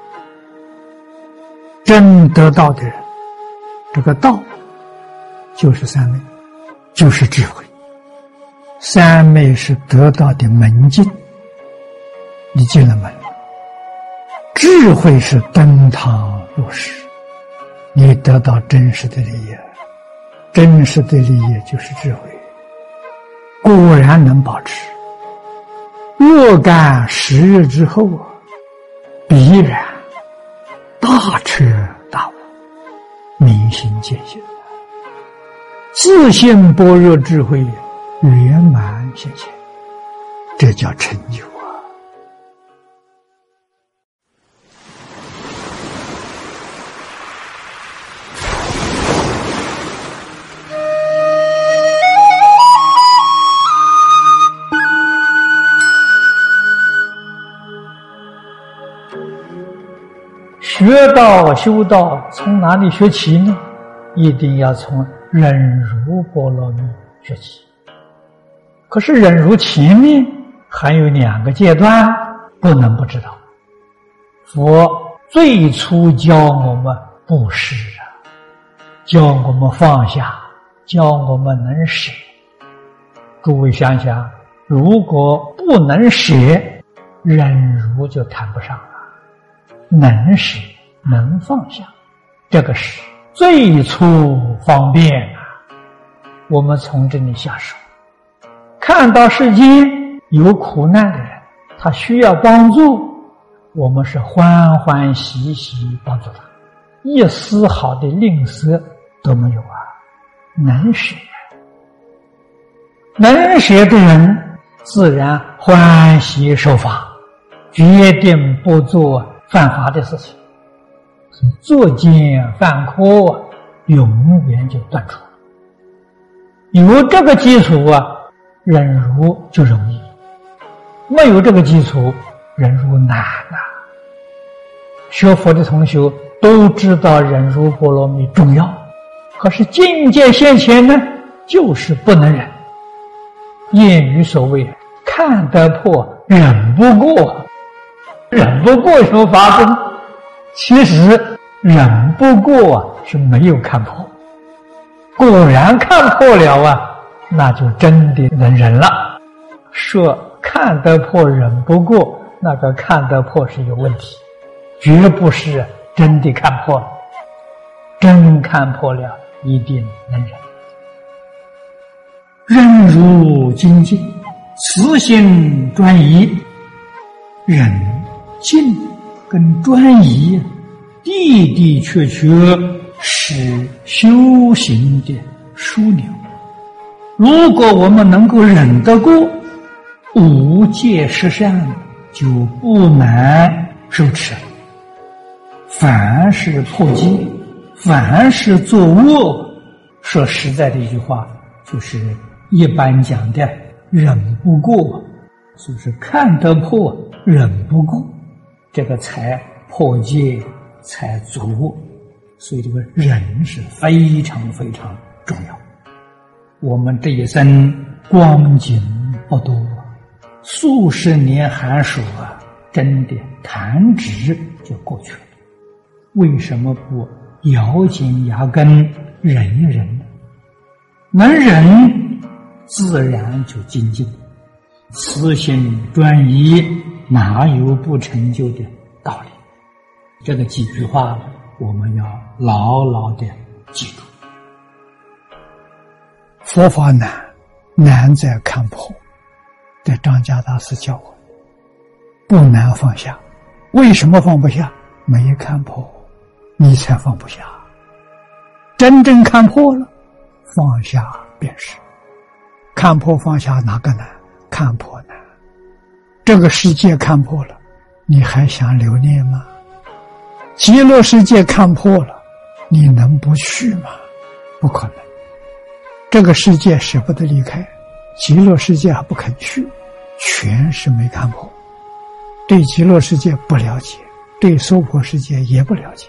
真得到的人，这个道就是三昧，就是智慧。三昧是得到的门径，你进了门了。智慧是登堂入室，你得到真实的利益。真实的利益就是智慧，果然能保持。若干10日之后啊，必然大彻大悟，明心见性，自性般若智慧圆满显现，这叫成就啊！学道修道从哪里学起呢？一定要从忍辱波罗蜜学起。可是忍辱前面还有2个阶段，不能不知道。佛最初教我们布施啊，教我们放下，教我们能舍。诸位想想，如果不能舍，忍辱就谈不上了。能舍能放下，这个是最初方便啊。我们从这里下手，看到世间有苦难的人，他需要帮助，我们是欢欢喜喜帮助他，一丝毫的吝啬都没有啊。能舍，能舍的人自然欢喜受法，决定不做犯法的事情，作奸犯科永远就断除了。有这个基础啊，忍辱就容易；没有这个基础，忍辱难啊。学佛的同学都知道忍辱波罗蜜重要，可是境界现前呢，就是不能忍。谚语所谓看得破忍不过，忍不过什么发生？其实忍不过是没有看破，果然看破了啊，那就真的能忍了。说看得破忍不过，那个看得破是有问题，绝不是真的看破了。真看破了，一定能忍。忍辱精进，慈心专一。忍静跟专一的的确确是修行的枢纽。如果我们能够忍得过，无戒十善就不难受持。凡是破戒，凡是作恶，说实在的一句话，就是一般讲的忍不过，就是看得破忍不过，这个才破戒，才作恶。所以这个忍是非常非常重要。我们这一生光景不多，数十年寒暑啊，真的弹指就过去了。为什么不咬紧牙根忍一忍呢？能忍自然就精进，慈心专一，哪有不成就的道理？ 这个几句话我们要牢牢地记住。佛法难，难在看破。对张家大师教我，不难放下。为什么放不下？没看破，你才放不下。真正看破了，放下便是。看破放下哪个难？看破难。这个世界看破了，你还想留恋吗？极乐世界看破了，你能不去吗？不可能。这个世界舍不得离开，极乐世界还不肯去，全是没看破。对极乐世界不了解，对娑婆世界也不了解。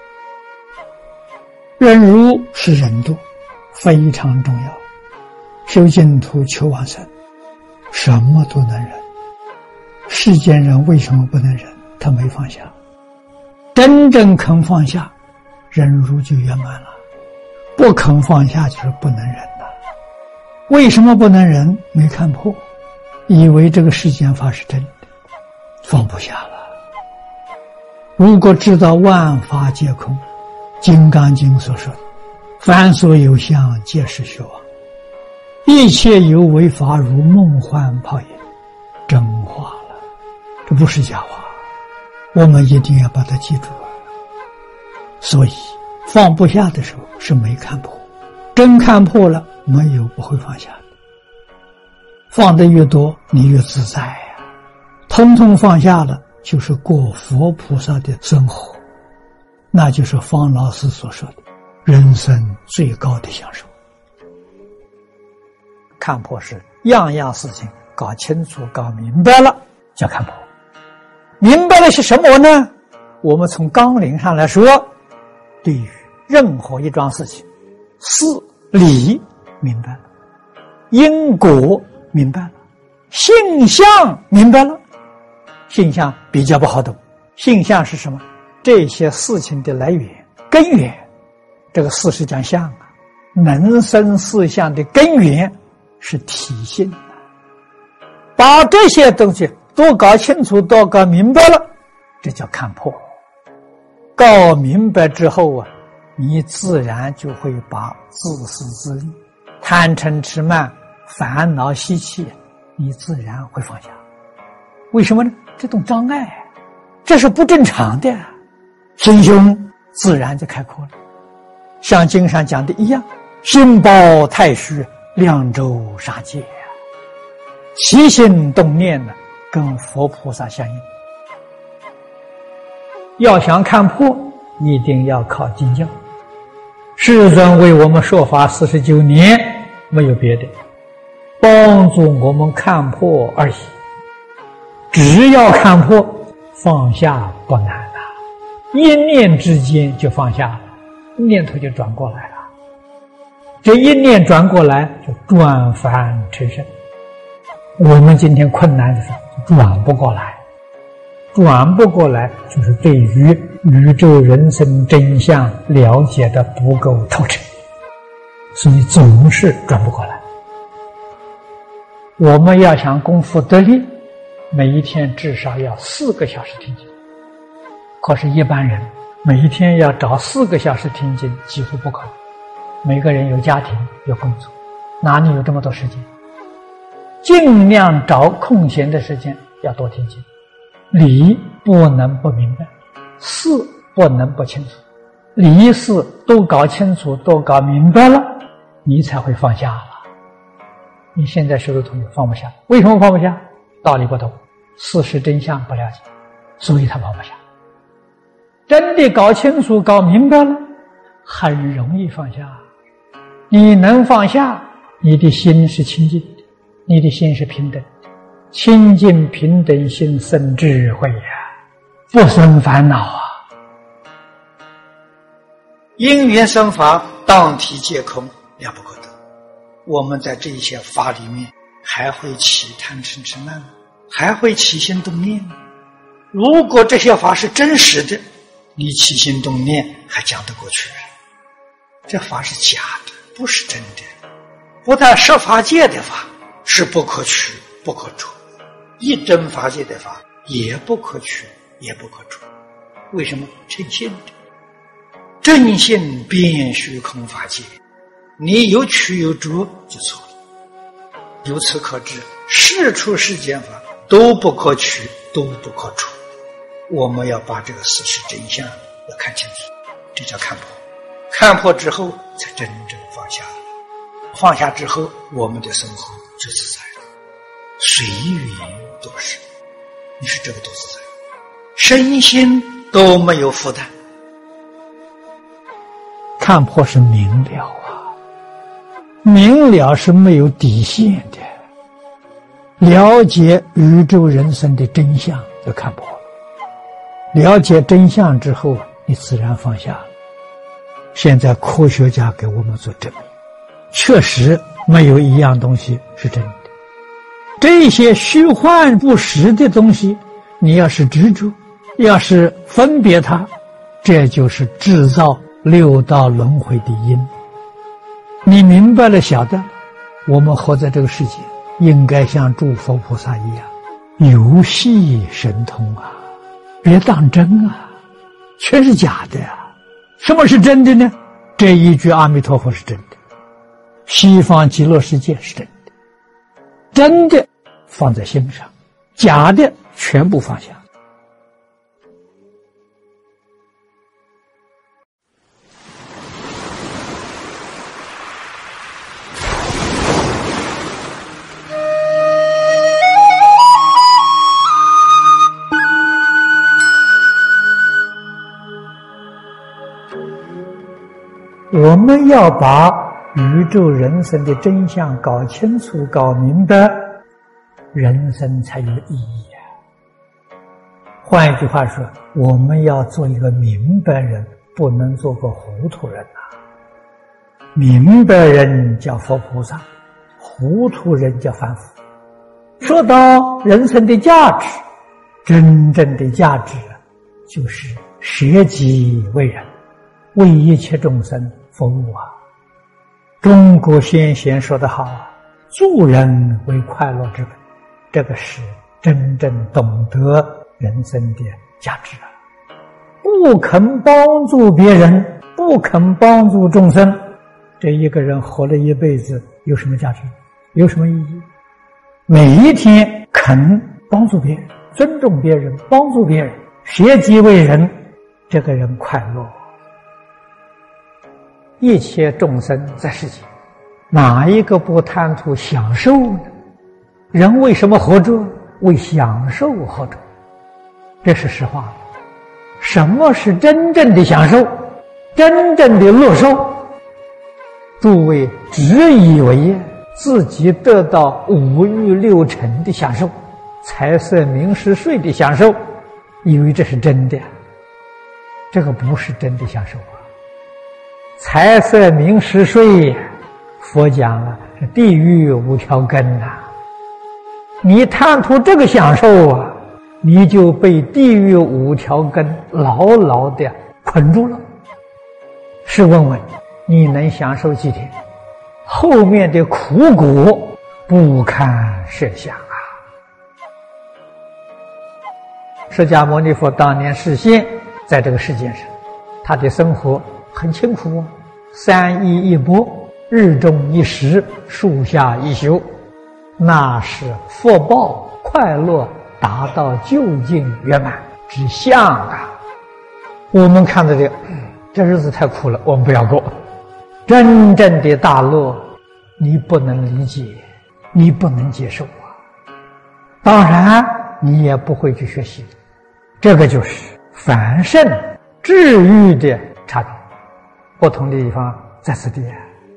忍辱是忍度，非常重要。修净土求往生，什么都能忍。世间人为什么不能忍？他没放下。真正肯放下，忍辱就圆满了。不肯放下就是不能忍了。为什么不能忍？没看破，以为这个世间法是真的，放不下了。如果知道万法皆空，《金刚经》所说的凡所有相皆是虚妄，一切有为法如梦幻泡影，真话了，这不是假话，我们一定要把它记住啊。所以放不下的时候是没看破，真看破了，没有不会放下的。放得越多，你越自在呀。通通放下了，就是过佛菩萨的生活，那就是方老师所说的人生最高的享受。看破是样样事情搞清楚搞明白了叫看破。明白了是什么呢？我们从纲领上来说，对于任何一桩事情，事理明白了，因果明白了，性相明白了。性相比较不好懂，性相是什么？这些事情的来源根源，这个事是讲相啊，能生事相的根源是体性。把这些东西都搞清楚都搞明白了，这叫看破。搞明白之后啊，你自然就会把自私自利、贪嗔痴慢、烦恼习气，你自然会放下。为什么呢？这种障碍，这是不正常的，心胸自然就开阔了。像经上讲的一样，心包太虚，量周杀戒，起心动念呢，跟佛菩萨相应。要想看破，一定要靠经教。世尊为我们说法49年，没有别的，帮助我们看破而已。只要看破，放下不难了，一念之间就放下了，念头就转过来了。这一念转过来，就转凡成圣。我们今天困难的时候转不过来，转不过来就是对于宇宙人生真相了解的不够透彻，所以总是转不过来。我们要想功夫得力，每一天至少要4个小时听经。可是一般人每一天要找4个小时听经几乎不可能，每个人有家庭有工作，哪里有这么多时间？尽量找空闲的时间要多听经。理不能不明白，事不能不清楚，理事都搞清楚都搞明白了，你才会放下了。你现在修的同学放不下，为什么放不下？道理不懂，事实真相不了解，所以他放不下。真的搞清楚搞明白了，很容易放下。你能放下，你的心是清净的，你的心是平等的，清净平等心生智慧呀，不生烦恼啊。因缘生法，当体皆空，了不可得。我们在这些法里面还会起贪嗔痴慢，还会起心动念。如果这些法是真实的，你起心动念还讲得过去。这法是假的，不是真的。不但设法界的法是不可取不可处，一真法界的法也不可取也不可处。 为什么？称性的。正性遍虚空法界，你有取有着就错了。由此可知，世出世间法都不可取，都不可除。我们要把这个事实真相要看清楚，这叫看破。看破之后才真正放下，放下之后我们的生活就自在了，随缘都是。你是这个多自在，身心都没有负担。 看破是明了啊，明了是没有底线的。了解宇宙人生的真相就看破了，了解真相之后你自然放下了。现在科学家给我们做证明，确实没有一样东西是真的。这些虚幻不实的东西，你要是执着，要是分别它，这就是制造六道轮回的因。你明白了晓得，我们活在这个世界应该像诸佛菩萨一样游戏神通啊，别当真啊，全是假的啊。什么是真的呢？这一句阿弥陀佛是真的，西方极乐世界是真的，真的放在心上，假的全部放下。我们要把宇宙人生的真相搞清楚、搞明白，人生才有意义啊。换一句话说，我们要做一个明白人，不能做个糊涂人啊。明白人叫佛菩萨，糊涂人叫凡夫。说到人生的价值，真正的价值就是舍己为人，为一切众生服务啊。中国先贤说得好啊，助人为快乐之本，这个是真正懂得人生的价值啊。不肯帮助别人，不肯帮助众生，这一个人活了一辈子有什么价值？有什么意义？每一天肯帮助别人，尊重别人，帮助别人，舍己为人，这个人快乐。一切众生在世界，哪一个不贪图享受呢？人为什么活着？为享受活着，这是实话。什么是真正的享受？真正的乐受？诸位只以为自己得到五欲六尘的享受，财色名食睡的享受，以为这是真的，这个不是真的享受啊。财色名食睡，佛讲了是地狱五条根啊。你贪图这个享受啊，你就被地狱五条根牢牢地捆住了。试问问，你能享受几天？后面的苦果不堪设想啊！释迦牟尼佛当年示现在这个世界上，他的生活很清苦啊，3衣1钵，日中1食，树下1宿，那是福报快乐达到究竟圆满之相啊！我们看到的这日子太苦了，我们不要过。真正的大乐你不能理解，你不能接受啊，当然你也不会去学习。这个就是凡圣治愈的差别，不同的地方在此地。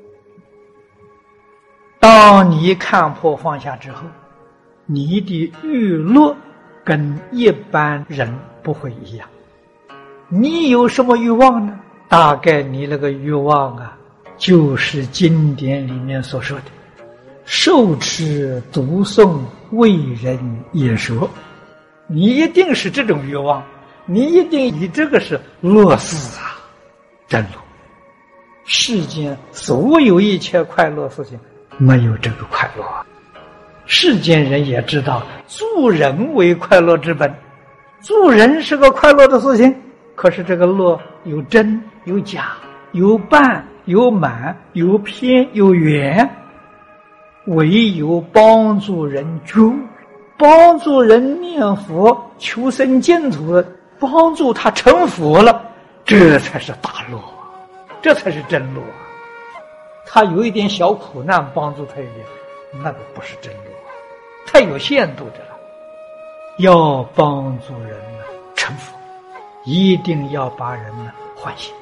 当你看破放下之后，你的欲乐跟一般人不会一样。你有什么欲望呢？大概你那个欲望啊，就是经典里面所说的受持读诵为人演说，你一定是这种欲望，你一定以这个是乐事啊，真乐。世间所有一切快乐事情没有这个快乐啊。世间人也知道助人为快乐之本，助人是个快乐的事情， 可是这个乐有真有假，有半有满，有偏有圆，唯有帮助人觉悟，帮助人念佛求生净土，帮助他成佛了，这才是大乐，这才是真乐。他有一点小苦难，帮助他一点，那个不是真乐，太有限度的了。要帮助人成佛，一定要把人唤醒。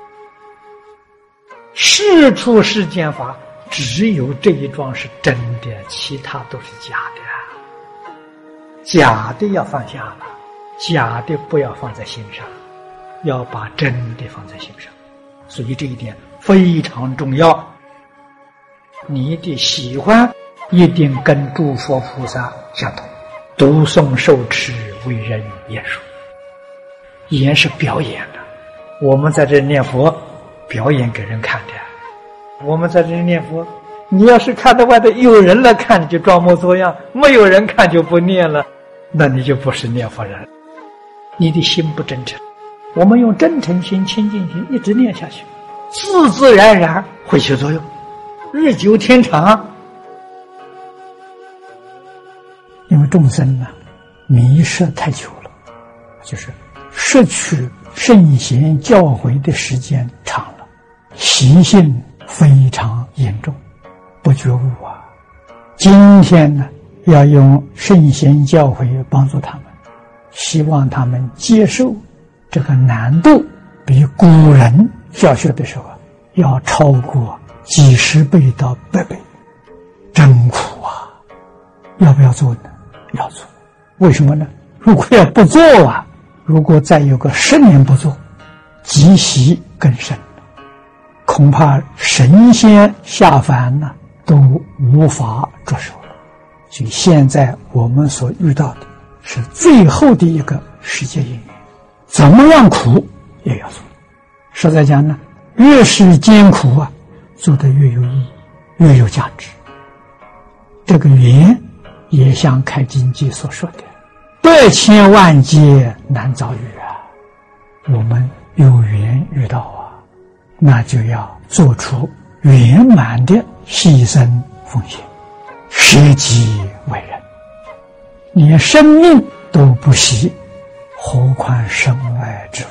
事出世间法，只有这一桩是真的，其他都是假的。假的要放下了，假的不要放在心上，要把真的放在心上。所以这一点非常重要。你的喜欢一定跟诸佛菩萨相同，读诵受持为人言说，言是表演的。我们在这念佛，表演给人看的。我们在这念佛，你要是看到外头有人来看，你就装模作样；没有人看就不念了，那你就不是念佛人，你的心不真诚。我们用真诚心、清净心一直念下去，自自然然会起作用，日久天长。因为众生迷失太久了，就是失去圣贤教诲的时间长了，习性非常严重，不觉悟啊。今天要用圣贤教诲帮助他们，希望他们接受这个难度，比古人教学的时候要超过几十倍到100倍，真苦啊！要不要做呢？要做。为什么呢？如果要不做如果再有个10年不做，积习更深，恐怕神仙下凡都无法着手了。所以现在我们所遇到的是最后的一个世界因缘，怎么样苦也要做。实在讲越是艰苦做得越有意义，越有价值。这个缘也像开经记所说的，100千万劫难遭遇我们有缘遇到那就要做出圆满的牺牲奉献，舍己为人，连生命都不惜，何况身外之物。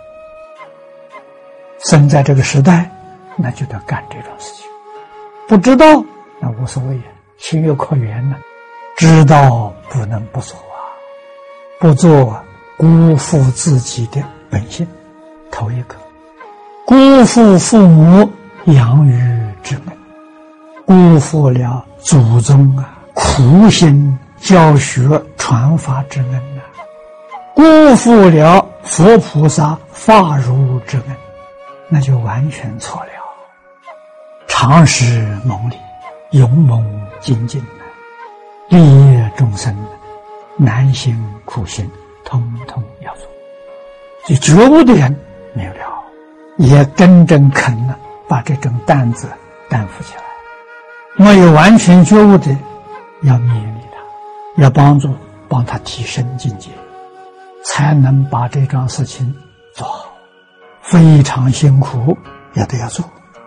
生在这个时代，那就得干这种事情。不知道那无所谓，情有可原知道不能不做不做辜负自己的本性。头一个，辜负父母养育之恩，辜负了祖宗苦心教学传法之恩辜负了佛菩萨法如之恩，那就完全错了。常识蒙理，勇猛精进利益众生难行苦行，通通要做。所以觉悟的人没有了，也真正肯把这种担子担负起来。没有完全觉悟的，要勉励他，要帮他提升境界，才能把这桩事情做好。非常辛苦，也得要做。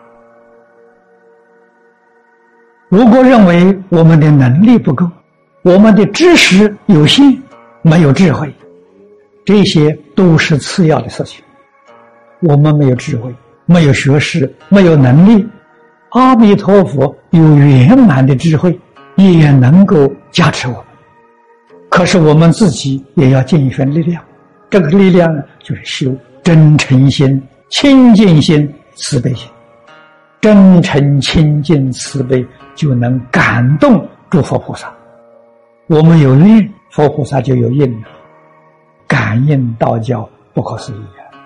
如果认为我们的能力不够，我们的知识有限，没有智慧，这些都是次要的事情。我们没有智慧，没有学识，没有能力，阿弥陀佛有圆满的智慧，也能够加持我们。可是我们自己也要尽一份力量，这个力量就是修真诚心、清净心、慈悲心。真诚清净慈悲就能感动诸佛菩萨。我们有愿，佛菩萨就有应了。感应道教不可思议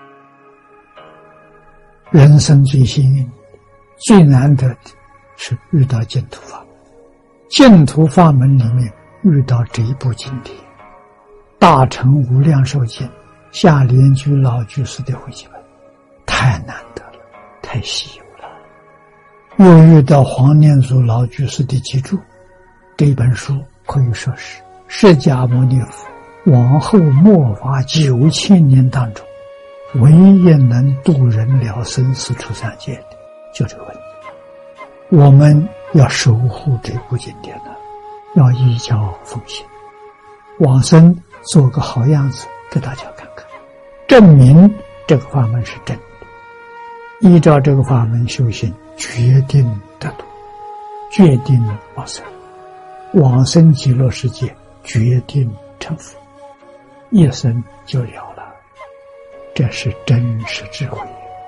人生最幸运、最难得的是遇到净土法门。净土法门里面遇到这一部经典，大乘无量寿经下莲居老居士的汇集本，太难得了，太稀有了。又遇到黄念祖老居士的集注，这本书可以说是释迦牟尼佛往后末法9000年当中唯一能度人了生死出三界的，就这个问题。我们要守护这部经典呢，要依教奉行，往生做个好样子给大家看看，证明这个法门是真的。依照这个法门修行，决定得度，决定往生，往生极乐世界，决定成佛，一生就了了。这是真实智慧。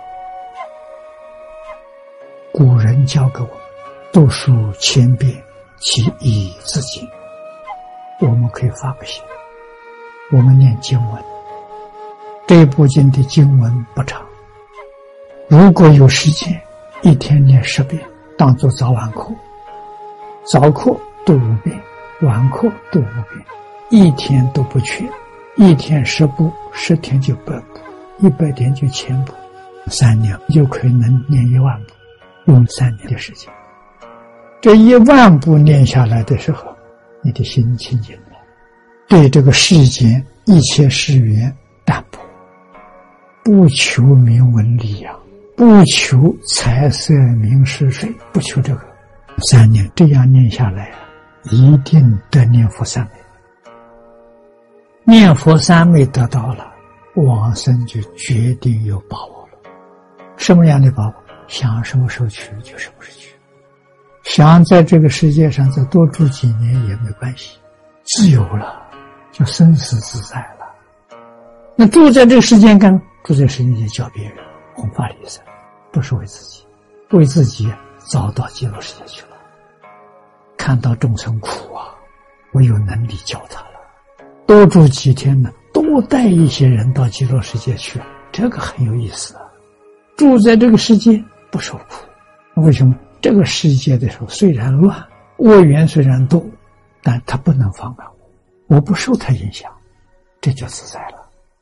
古人教给我们，读书千遍，其义自见。我们可以发个心，我们念经文，这部经的经文不长，如果有时间，一天念10遍，当作早晚课。早课读5遍，晚课读5遍，一天都不缺，一天10部，10天就100部，100天就1000部，3年就可以能念1万部，用3年的时间。这1万部念下来的时候，你的心清净了，对这个世间一切事缘淡薄，不求名闻利养，不求财色名食睡，不求这个。3年这样念下来，一定得念佛三昧。念佛三昧得到了，往生就决定有把握了。什么样的把握？想什么时候去就什么时候去，想在这个世界上再多住几年也没关系，自由了，就生死自在了。那住在这个世间干，住在世间就教别人，弘法利生，不是为自己，为自己早到极乐世界去了。看到众生苦啊，我有能力教他了，多住几天呢，多带一些人到极乐世界去，这个很有意思啊。住在这个世界不受苦，为什么？这个世界的时候虽然乱，恶缘虽然多，但它不能妨碍我，我不受它影响，这就自在了。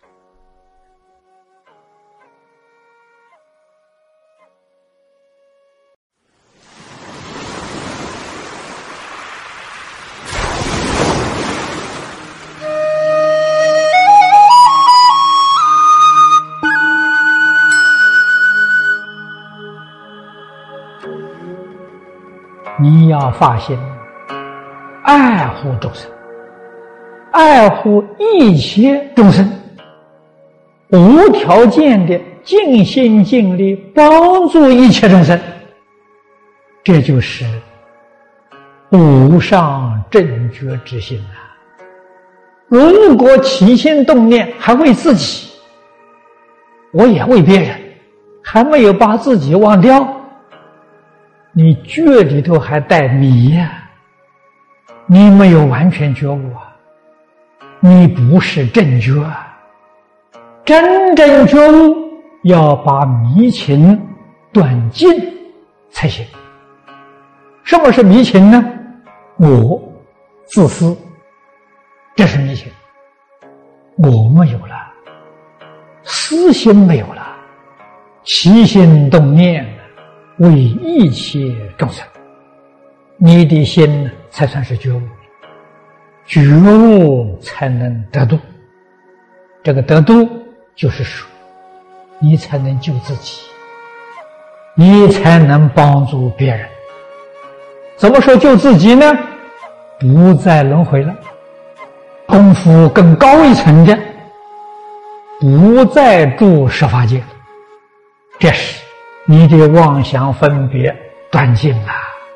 你要发心爱护众生，爱护一切众生，无条件的尽心尽力帮助一切众生，这就是无上正觉之心啊！如果起心动念还为自己，我也为别人，还没有把自己忘掉，你觉里头还带迷呀，你没有完全觉悟啊，你不是正觉啊。真正觉悟要把迷情断尽才行。什么是迷情呢？我自私，这是迷情，我没有了，私心没有了，起心动念为一切众生，你的心才算是觉悟，觉悟才能得度。这个得度就是说，你才能救自己，你才能帮助别人。怎么说救自己呢？不再轮回了，功夫更高一层的，不再住十法界了，这是你的妄想分别断尽了。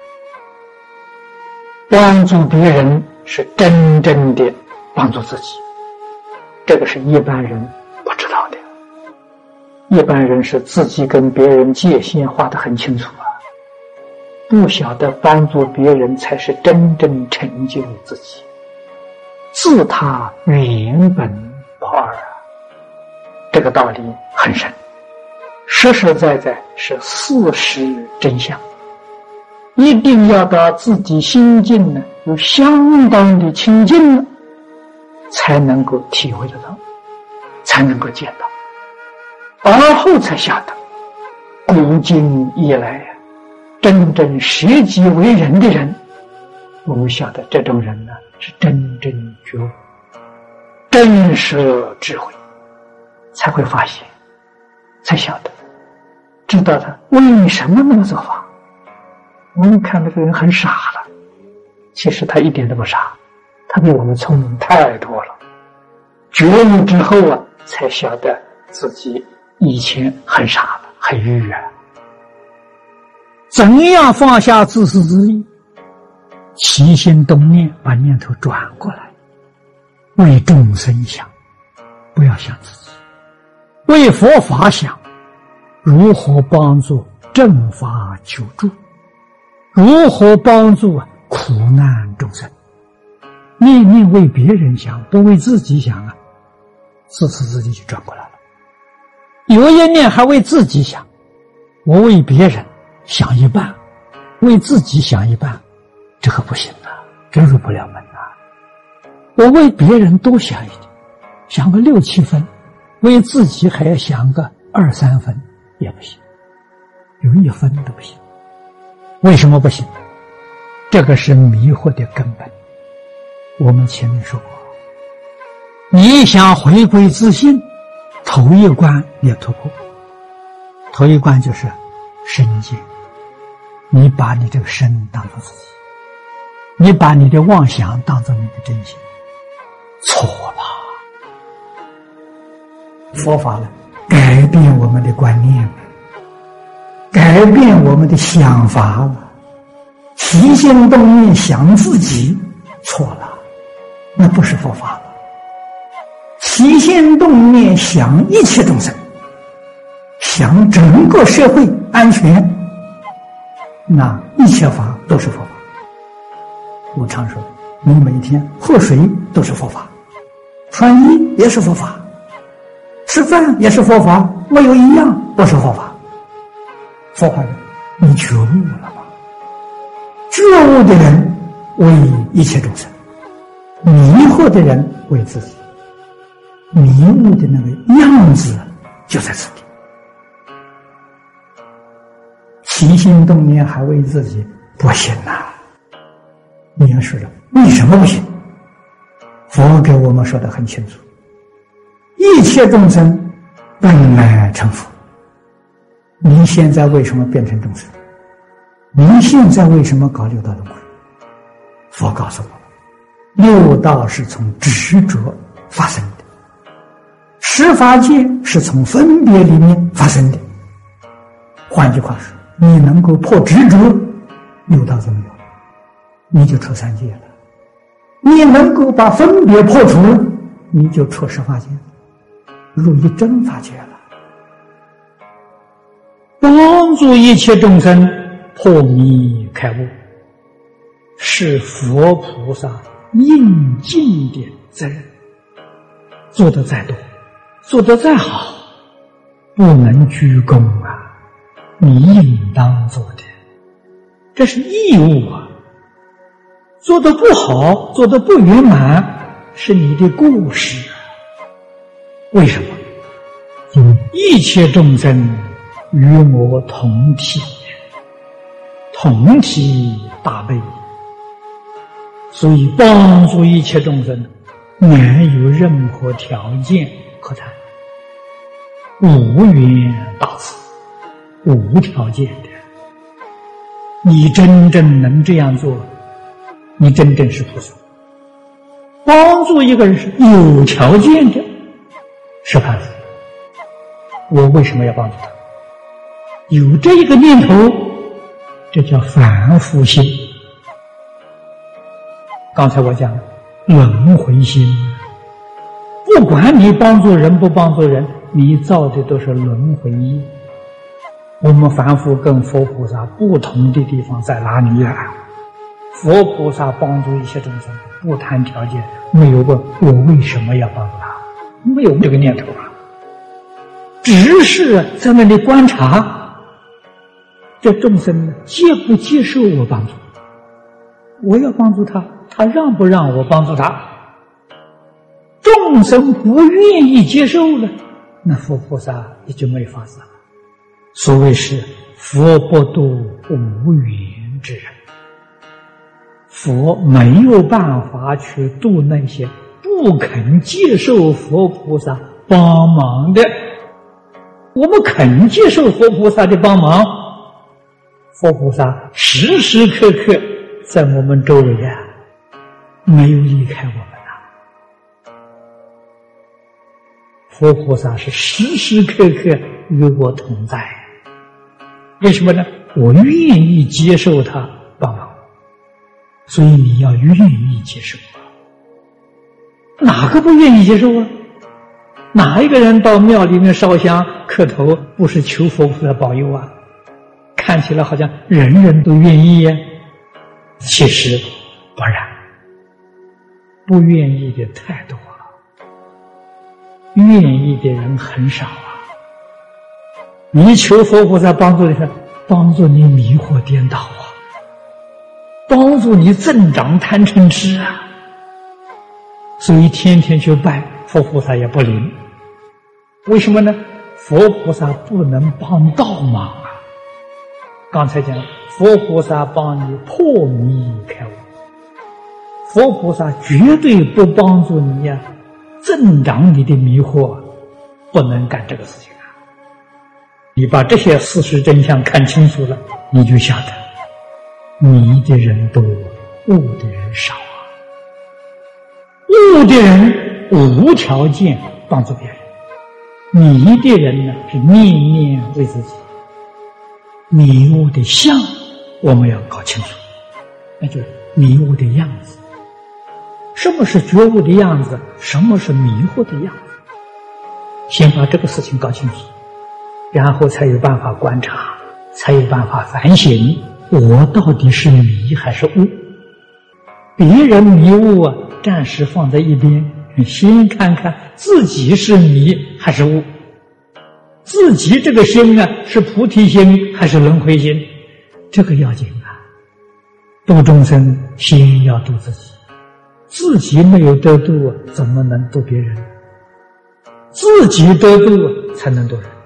帮助别人是真正的帮助自己，这个是一般人不知道的。一般人是自己跟别人界限画得很清楚啊，不晓得帮助别人才是真正成就自己，自他原本不二啊。这个道理很深，实实在在是事实真相，一定要到自己心境呢有相当的清净了，才能够体会得到，才能够见到，而后才晓得古今以来真正舍己为人的人，我们晓得这种人呢是真正觉悟，真实智慧，才会发现才晓得，知道他为什么那么做法。我们看这个人很傻了，其实他一点都不傻，他比我们聪明太多了。觉悟之后啊，才晓得自己以前很傻了，很愚啊。怎样放下自私自利？起心动念，把念头转过来，为众生想，不要想自己；为佛法想，如何帮助正法求助，如何帮助苦难众生。念念为别人想，不为自己想啊，自私自利就转过来了。有一念还为自己想，我为别人想一半，为自己想一半，这个不行啊，这入不了门啊。我为别人多想一点，想个6、7分，为自己还要想个2、3分也不行，有1分都不行。为什么不行？这个是迷惑的根本。我们前面说过，你想回归自信，头一关要突破。头一关就是身见，你把你这个身当作自己，你把你的妄想当作你的真心，错了。佛法呢，改变我们的观念，改变我们的想法了。起心动念想自己，错了，那不是佛法了。起心动念想一切众生，想整个社会安全，那一切法都是佛法。我常说，你每天喝水都是佛法，穿衣也是佛法，吃饭也是佛法，没有一样不是佛法。佛法人，你觉悟了吗？觉悟的人为一切众生，迷惑的人为自己。迷雾的那个样子就在此地。起心动念还为自己，不行啊！你要说了，为什么不行？佛给我们说得很清楚，一切众生本来成佛。你现在为什么变成众生？你现在为什么搞六道轮回？佛告诉我，六道是从执着发生的，十法界是从分别里面发生的。换句话说，你能够破执着，六道就没有，你就出三界了。你能够把分别破除了，你就出十法界，入一真法界了。帮助一切众生破迷开悟，是佛菩萨应尽的责任。做得再多，做得再好，不能居功啊，你应当做的，这是义务啊。做得不好，做得不圆满，是你的过失啊。为什么？因为一切众生与我同体，同体大悲，所以帮助一切众生难有任何条件可谈，无缘大慈，无条件的。你真正能这样做，你真正是菩萨。帮助一个人是有条件的，是凡夫。我为什么要帮助他？有这一个念头，这叫凡夫心。刚才我讲轮回心，不管你帮助人不帮助人，你造的都是轮回业。我们凡夫跟佛菩萨不同的地方在哪里啊？佛菩萨帮助一切众生不谈条件，没有问我为什么要帮助他，没有这个念头啊，只是在那里观察这众生接不接受我帮助。我要帮助他，他让不让我帮助他？众生不愿意接受了，那佛菩萨也就没法子了。所谓是佛不度无缘之人，佛没有办法去度那些不肯接受佛菩萨帮忙的我们肯接受佛菩萨的帮忙，佛菩萨时时刻刻在我们周围啊，没有离开我们啊。佛菩萨是时时刻刻与我同在，为什么呢？我愿意接受他帮忙，所以你要愿意接受啊。哪个不愿意接受啊？哪一个人到庙里面烧香磕头不是求佛菩萨保佑啊？看起来好像人人都愿意呀，其实不然，不愿意的太多了，愿意的人很少啊。你求佛菩萨帮助你，帮助你迷惑颠倒啊，帮助你增长贪嗔痴啊。所以天天去拜佛菩萨也不灵，为什么呢？佛菩萨不能帮倒忙啊。刚才讲佛菩萨帮你破迷开悟，佛菩萨绝对不帮助你呀增长你的迷惑，不能干这个事情啊。你把这些事实真相看清楚了，你就晓得迷的人多，悟的人少啊。悟的人无条件帮助别人，迷的人呢是念念为自己。迷悟的相我们要搞清楚，那就是迷悟的样子。什么是觉悟的样子？什么是迷惑的样子？先把这个事情搞清楚，然后才有办法观察，才有办法反省，我到底是迷还是悟。别人迷悟啊，暂时放在一边，先看看自己是迷还是悟，自己这个心啊，是菩提心还是轮回心，这个要紧啊。度众生先要度自己，自己没有得度啊，怎么能度别人？自己得度啊，才能度人。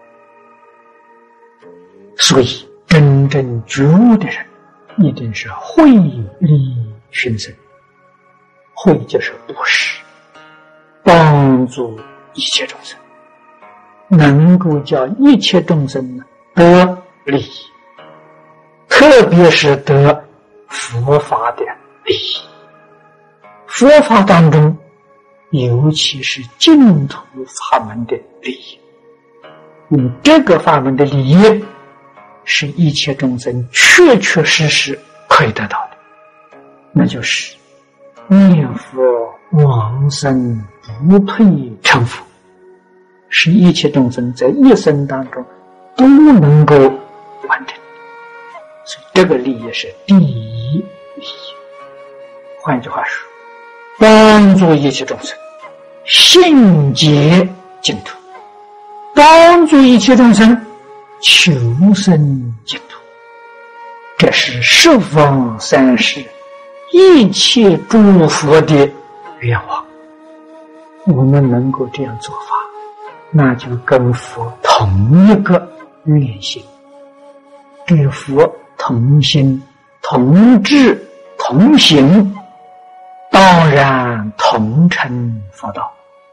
所以真正觉悟的人一定是惠利群生，惠就是布施，帮助一切众生，能够叫一切众生得利益，特别是得佛法的利益。佛法当中尤其是净土法门的利益，因为这个法门的利益是一切众生确确实实可以得到的，那就是念佛往生不退成佛，使一切众生在一生当中都能够完成。所以这个利益是第一利益。换句话说，帮助一切众生信解净土，帮助一切众生求生净土，这是十方三世一切诸佛的愿望。我们能够这样做法，那就跟佛同一个愿心，跟佛同心同志同行，当然同成佛道。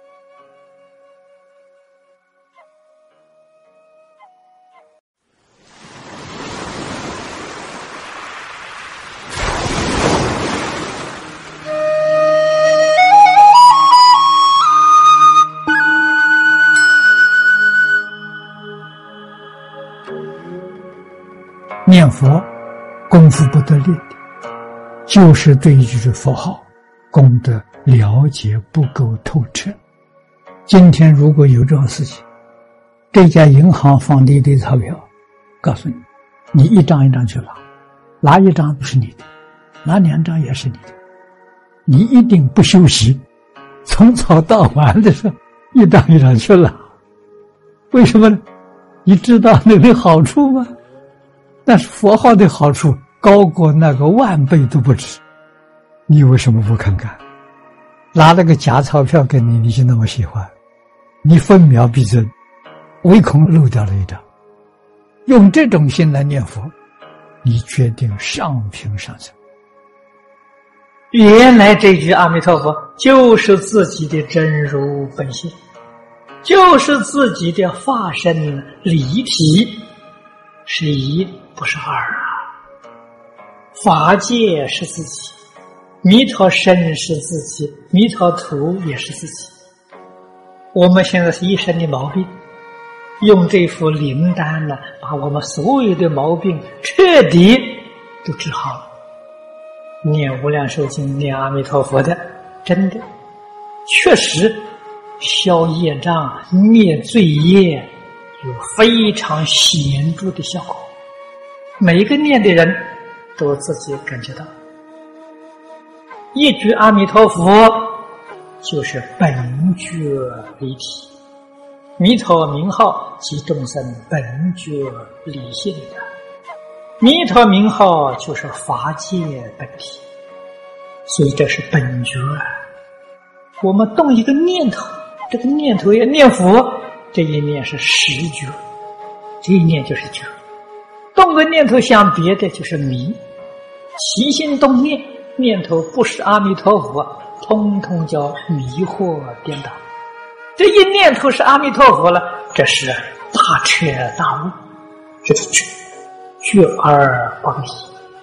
念佛功夫不得力的，就是对于佛号功德了解不够透彻。今天如果有这种事情，这家银行放的一堆钞票，告诉你，你一张一张去拿一张是你的，拿两张也是你的，你一定不休息，从早到晚的时候一张一张去拿。为什么呢？你知道那个好处吗？但是佛号的好处高过那个万倍都不止，你为什么不看看？拿了个假钞票给你，你就那么喜欢？你分秒必争，唯恐漏掉了一张。用这种心来念佛，你决定上品上乘。 原来这句阿弥陀佛就是自己的真如本性， 就是自己的化身离体，是一不是二啊。法界是自己，弥陀身是自己，弥陀图也是自己。我们现在是一身的毛病，用这副灵丹呢，把我们所有的毛病彻底都治好了。念无量寿经，念阿弥陀佛的，真的确实消业障、灭罪业有非常显著的效果。每一个念的人都自己感觉到，一句阿弥陀佛就是本觉离体，弥陀名号即众生本觉离性的，弥陀名号就是法界本体，所以这是本觉。我们动一个念头，这个念头要念佛，这一念是实觉，这一念就是觉。动个念头想别的就是迷，起心动念，念头不是阿弥陀佛，通通叫迷惑颠倒。这一念头是阿弥陀佛了，这是大彻大悟，这是觉而不迷。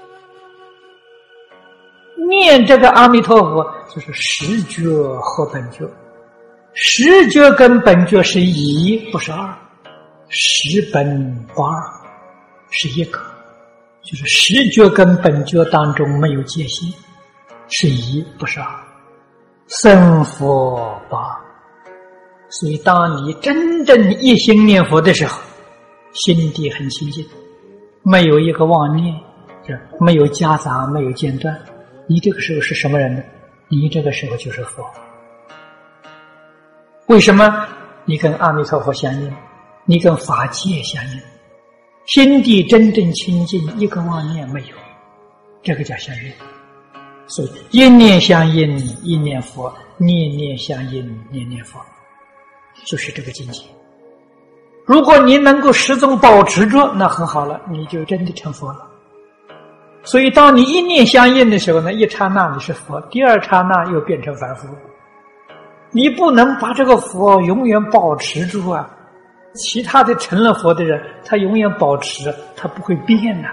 念这个阿弥陀佛就是实觉和本觉，实觉跟本觉是一不是二，实本不二是一个，就是实觉跟本觉当中没有界限，是一不是二，生佛不二。所以当你真正一心念佛的时候，心地很清净，没有一个妄念，没有夹杂，没有间断，你这个时候是什么人呢？你这个时候就是佛。为什么？你跟阿弥陀佛相应，你跟法界相应，心地真正清净，一个妄念没有，这个叫相应。所以一念相应一念佛，念念相应念念佛，就是这个境界。如果你能够始终保持着，那很好了，你就真的成佛了。所以当你一念相应的时候呢，一刹那你是佛，第二刹那又变成凡夫。你不能把这个佛永远保持住啊！其他的成了佛的人，他永远保持，他不会变啊。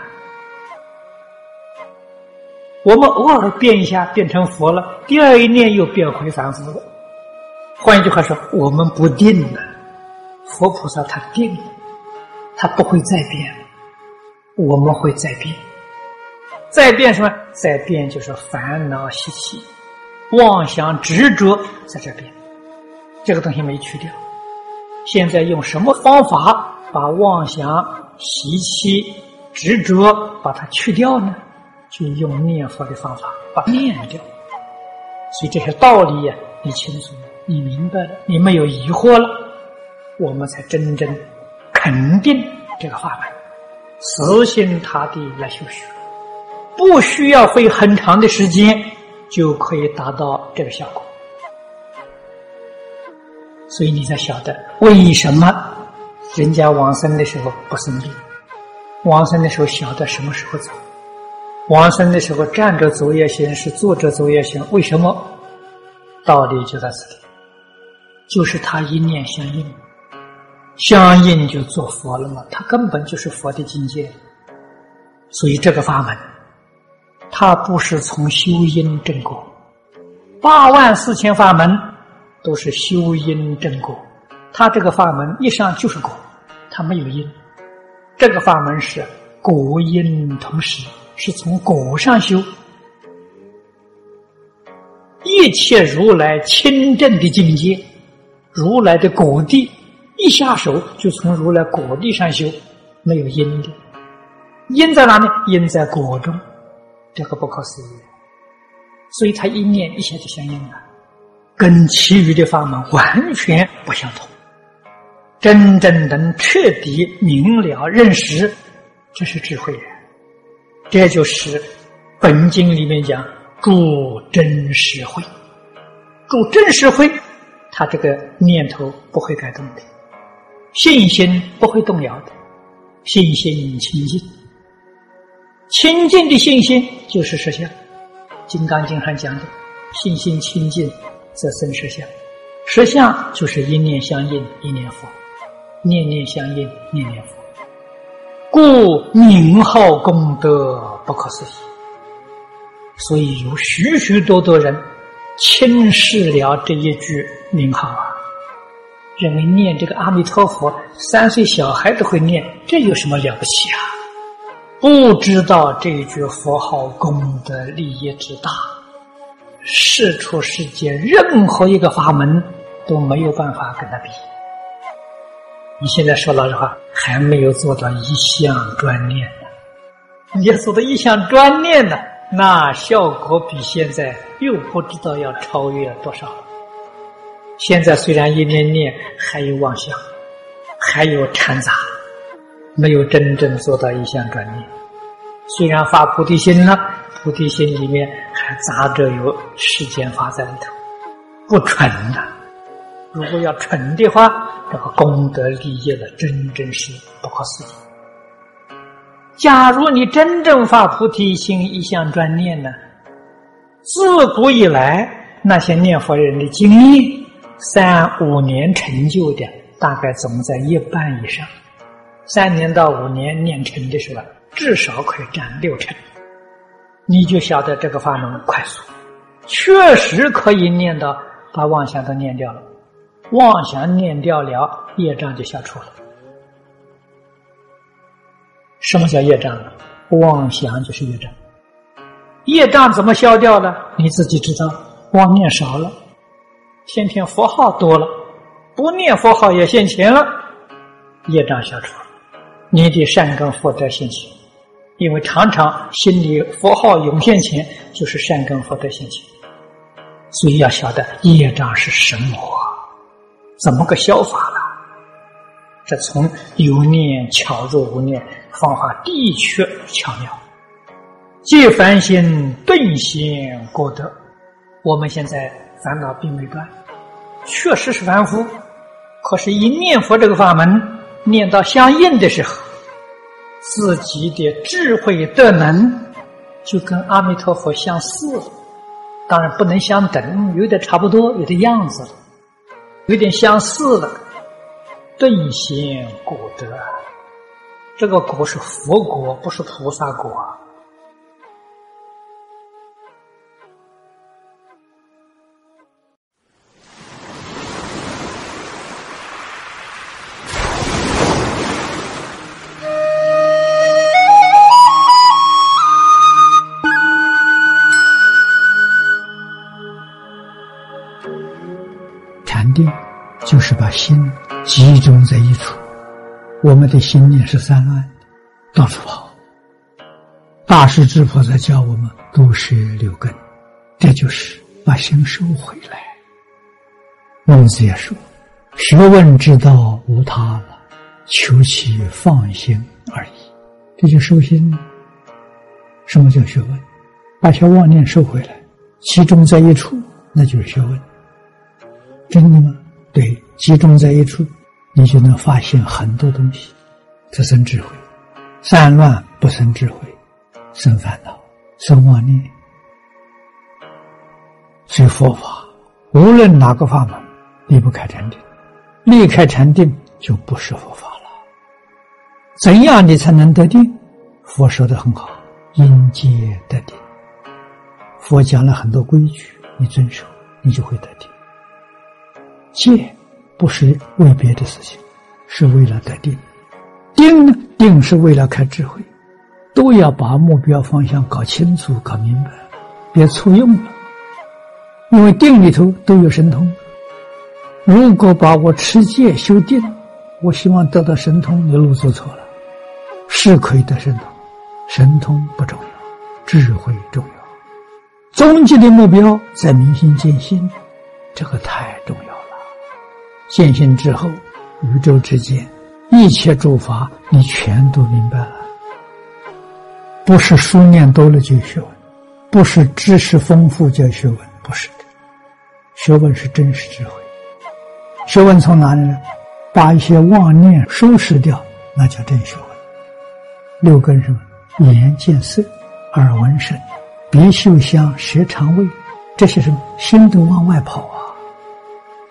我们偶尔变一下，变成佛了，第二一念又变回凡夫了。换一句话说，我们不定了，佛菩萨他定了，他不会再变，我们会再变。再变什么？再变就是烦恼习气、妄想执着在这边，这个东西没去掉。现在用什么方法把妄想、习气、执着把它去掉呢？就用念佛的方法把它念掉。所以这些道理呀，你清楚了，你明白了，你没有疑惑了，我们才真正肯定这个法门，死心塌地来修学，不需要费很长的时间就可以达到这个效果。所以你才晓得为什么人家往生的时候不生病，往生的时候晓得什么时候走，往生的时候站着走也行，是坐着走也行。为什么？道理就在这里，就是他一念相应，相应就做佛了嘛，他根本就是佛的境界。所以这个法门它不是从修因正果，84000法门都是修因正果，它这个法门一上就是果，它没有因。这个法门是果因同时，是从果上修。一切如来亲证的境界，如来的果地，一下手就从如来果地上修，没有因的。因在哪里？因在果中，这个不可思议。所以他一念一下就相应了，跟其余的法门完全不相同。真正能彻底明了认识，这是智慧人。这就是本经里面讲住真实慧。住真实慧，他这个念头不会改动的，信心不会动摇的，信心清净。清净的信心就是实相，金刚经上讲的信心清净则生实相， 实相就是一念相应，一念佛；念念相应，念念佛。故名号功德不可思议。所以有许许多多人轻视了这一句名号啊，认为念这个阿弥陀佛3岁小孩都会念，这有什么了不起啊？不知道这一句佛号功德利益之大，世出世间任何一个法门都没有办法跟他比。你现在说老实话，还没有做到一项专念呢。你要做到一项专念呢，那效果比现在又不知道要超越多少了。现在虽然一念念还有妄想，还有掺杂，没有真正做到一项专念。虽然发菩提心了，菩提心里面还杂着有世间法在里头，不纯的。如果要纯的话，这个功德利益的真正是不可思议。假如你真正发菩提心一项专念呢，自古以来那些念佛人的经验，3、5年成就的大概总在一半以上，3年到5年念成的时候，至少可以占60%。你就晓得这个法门快速，确实可以念到把妄想都念掉了。妄想念掉了，业障就消除了。什么叫业障呢？妄想就是业障。业障怎么消掉了？你自己知道，妄念少了，天天佛号多了，不念佛号也现前了，业障消除了，你的善根福德现前。因为常常心里佛号涌现前，就是善根福德现前。所以要晓得业障是什么，怎么个消法了？这从有念巧入无念，方法的确巧妙。借凡心顿现果德。我们现在烦恼并没断，确实是凡夫，可是一念佛这个法门念到相应的时候，自己的智慧德能就跟阿弥陀佛相似了。当然不能相等，有点差不多，有点样子了，有点相似了。顿现果德，这个果是佛果，不是菩萨果。 禅定就是把心集中在一处，我们的心念是散乱，到处跑。大势至菩萨教我们多摄六根，这就是把心收回来。孟子也说，学问之道无他了，求其放心而已。这就收心。什么叫学问？把小妄念收回来，集中在一处，那就是学问。真的吗？对，集中在一处，你就能发现很多东西，这生智慧。散乱不生智慧，生烦恼，生妄念。所以佛法无论哪个法门离不开禅定，离开禅定就不是佛法了。怎样你才能得定？佛说得很好，因戒得定。佛讲了很多规矩，你遵守，你就会得定。戒不是为别的事情，是为了得定。定呢？定是为了开智慧。都要把目标方向搞清楚、搞明白，别错用了。因为定里头都有神通。如果把我持戒修定，我希望得到神通，你路走错了。是可以得神通，神通不重要，智慧重要。终极的目标在明心见性，这个太重要了。见性之后，宇宙之间一切诸法你全都明白了。不是书念多了就学问，不是知识丰富叫学问，不是的。学问是真实智慧。学问从哪里呢？把一些妄念收拾掉，那叫真学问。六根什么？眼见色，耳闻声，鼻嗅香，舌尝味，这些什么心都往外跑啊。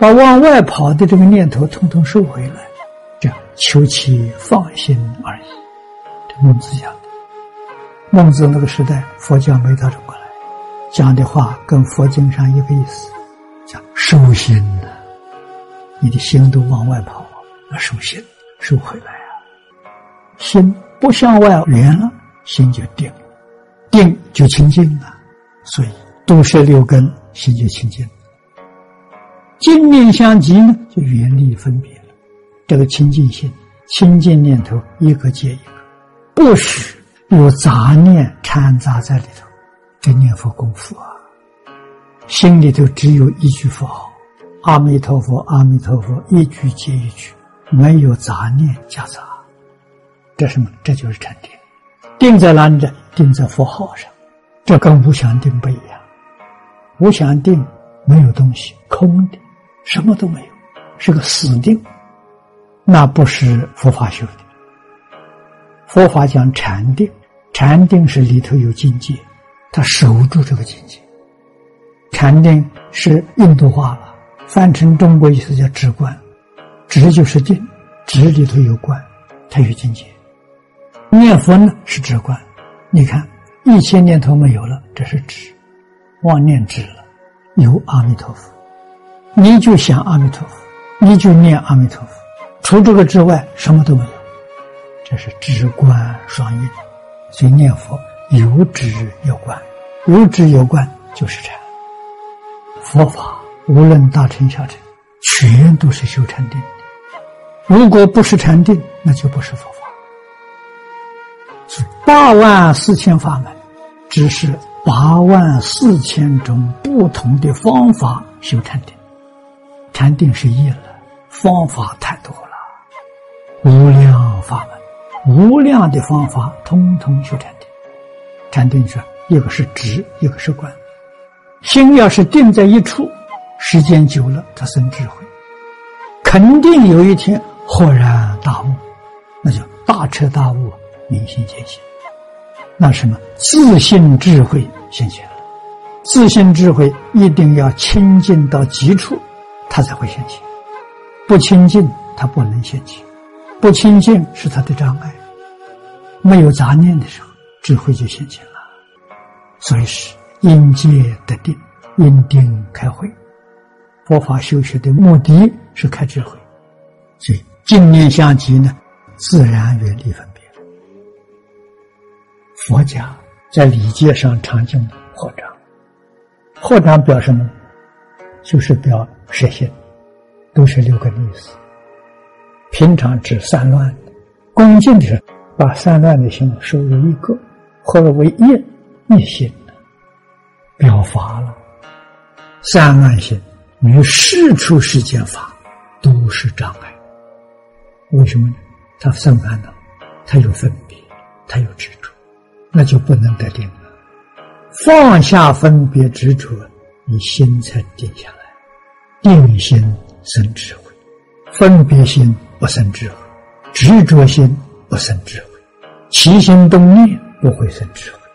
把往外跑的这个念头统统收回来，这样求其放心而已。这孟子讲的。孟子那个时代，佛教没到中国来，讲的话跟佛经上一个意思，讲收心啊，你的心都往外跑，要收心，收回来啊。心不向外圆了，心就定了，定就清净了。所以度摄六根，心就清净了。净念相继呢，就远离分别了。这个清净心、清净念头一个接一个，不使有杂念掺杂在里头，这念佛功夫啊，心里头只有一句佛号，阿弥陀佛，阿弥陀佛，一句接一句，没有杂念夹杂。这什么？这就是禅定。定在哪里？定在佛号上。这跟无想定不一样。无想定没有东西，空的，什么都没有，是个死定。那不是佛法修的。佛法讲禅定，禅定是里头有境界，他守住这个境界。禅定是印度话了，翻成中国意思叫止观，止就是定，止里头有观，它有境界。念佛呢是止观，你看一切念头没有了，这是止，妄念止了，有阿弥陀佛，你就想阿弥陀佛，你就念阿弥陀佛，除这个之外什么都没有，这是止观双印。所以念佛有止有观，有止有观就是禅。佛法无论大乘小乘，全都是修禅定的。如果不是禅定，那就不是佛法。84000法门，只是84000种不同的方法修禅定。禅定是一了，方法太多了，无量法门，无量的方法，通通修禅定。禅定是一个是止，一个是观。心要是定在一处，时间久了，它生智慧，肯定有一天豁然大悟，那就大彻大悟，明心见性。那什么？自信智慧现前了。自信智慧一定要清净到极处，它才会现前。不清净，它不能现前。不清净是它的障碍。没有杂念的时候，智慧就现前了。所以是因戒得定，因定开慧。佛法修学的目的是开智慧，所以净念相继呢，自然远离分别。佛家在礼节上常用合掌，合掌表什么？就是表摄心，都是6个意思。平常指散乱的，恭敬的是把散乱的心收入一个，合为一心，表法了。散乱心与世出世间法都是障碍。为什么呢？他生烦恼，他有分别，他有执着，那就不能得定了。放下分别执着，你心才定下来。定心生智慧，分别心不生智慧，执着心不生智慧，起心动念不会生智慧。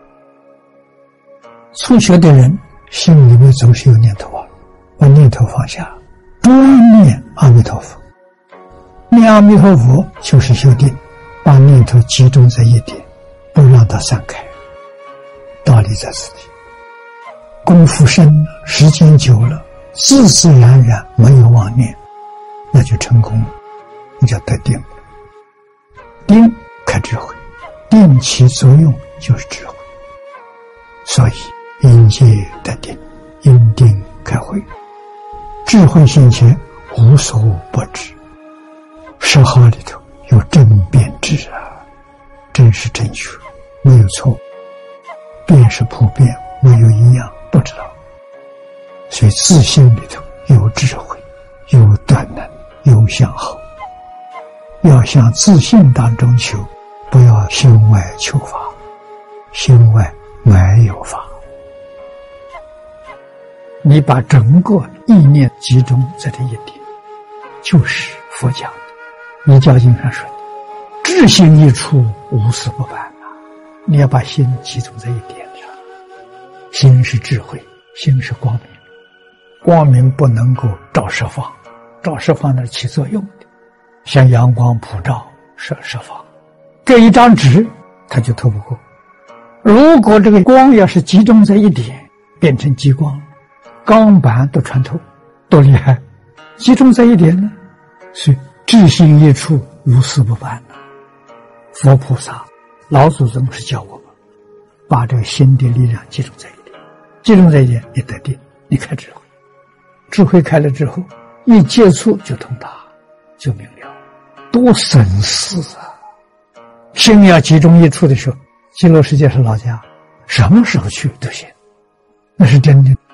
初学的人心里面总是有念头啊，把念头放下，专念阿弥陀佛。念阿弥陀佛就是修定，把念头集中在一点，不让它散开。道理在此地，功夫深了，时间久了，自自然然没有妄念，那就成功了，那叫得定。定开智慧，定起作用就是智慧。所以因戒得定，因定开慧，智慧现前，无所不知。10号里头有正辩智啊，真是正确，没有错，辩是普遍，没有一样不知道。所以自信里头有智慧，有断能，有相好，要向自信当中求，不要心外求法，心外没有法。你把整个意念集中在这一点，就是佛讲的《弥教经》上说的智心一处，无事不办啊。你要把心集中在一点上，心是智慧，心是光明， 光明不能够照十方，照十方那是起作用的，像阳光普照十方，这一张纸它就透不过。如果这个光要是集中在一点，变成极光，钢板都穿透，多厉害！集中在一点呢，是智心一处，如是不办的。佛菩萨、老祖宗是教我们，把这个心的力量集中在一点，集中在一点，你得定，你开智慧，智慧开了之后，一接触就通达，就明了，多省事啊！心要集中一处的时候，极乐世界是老家，什么时候去都行，那是真的。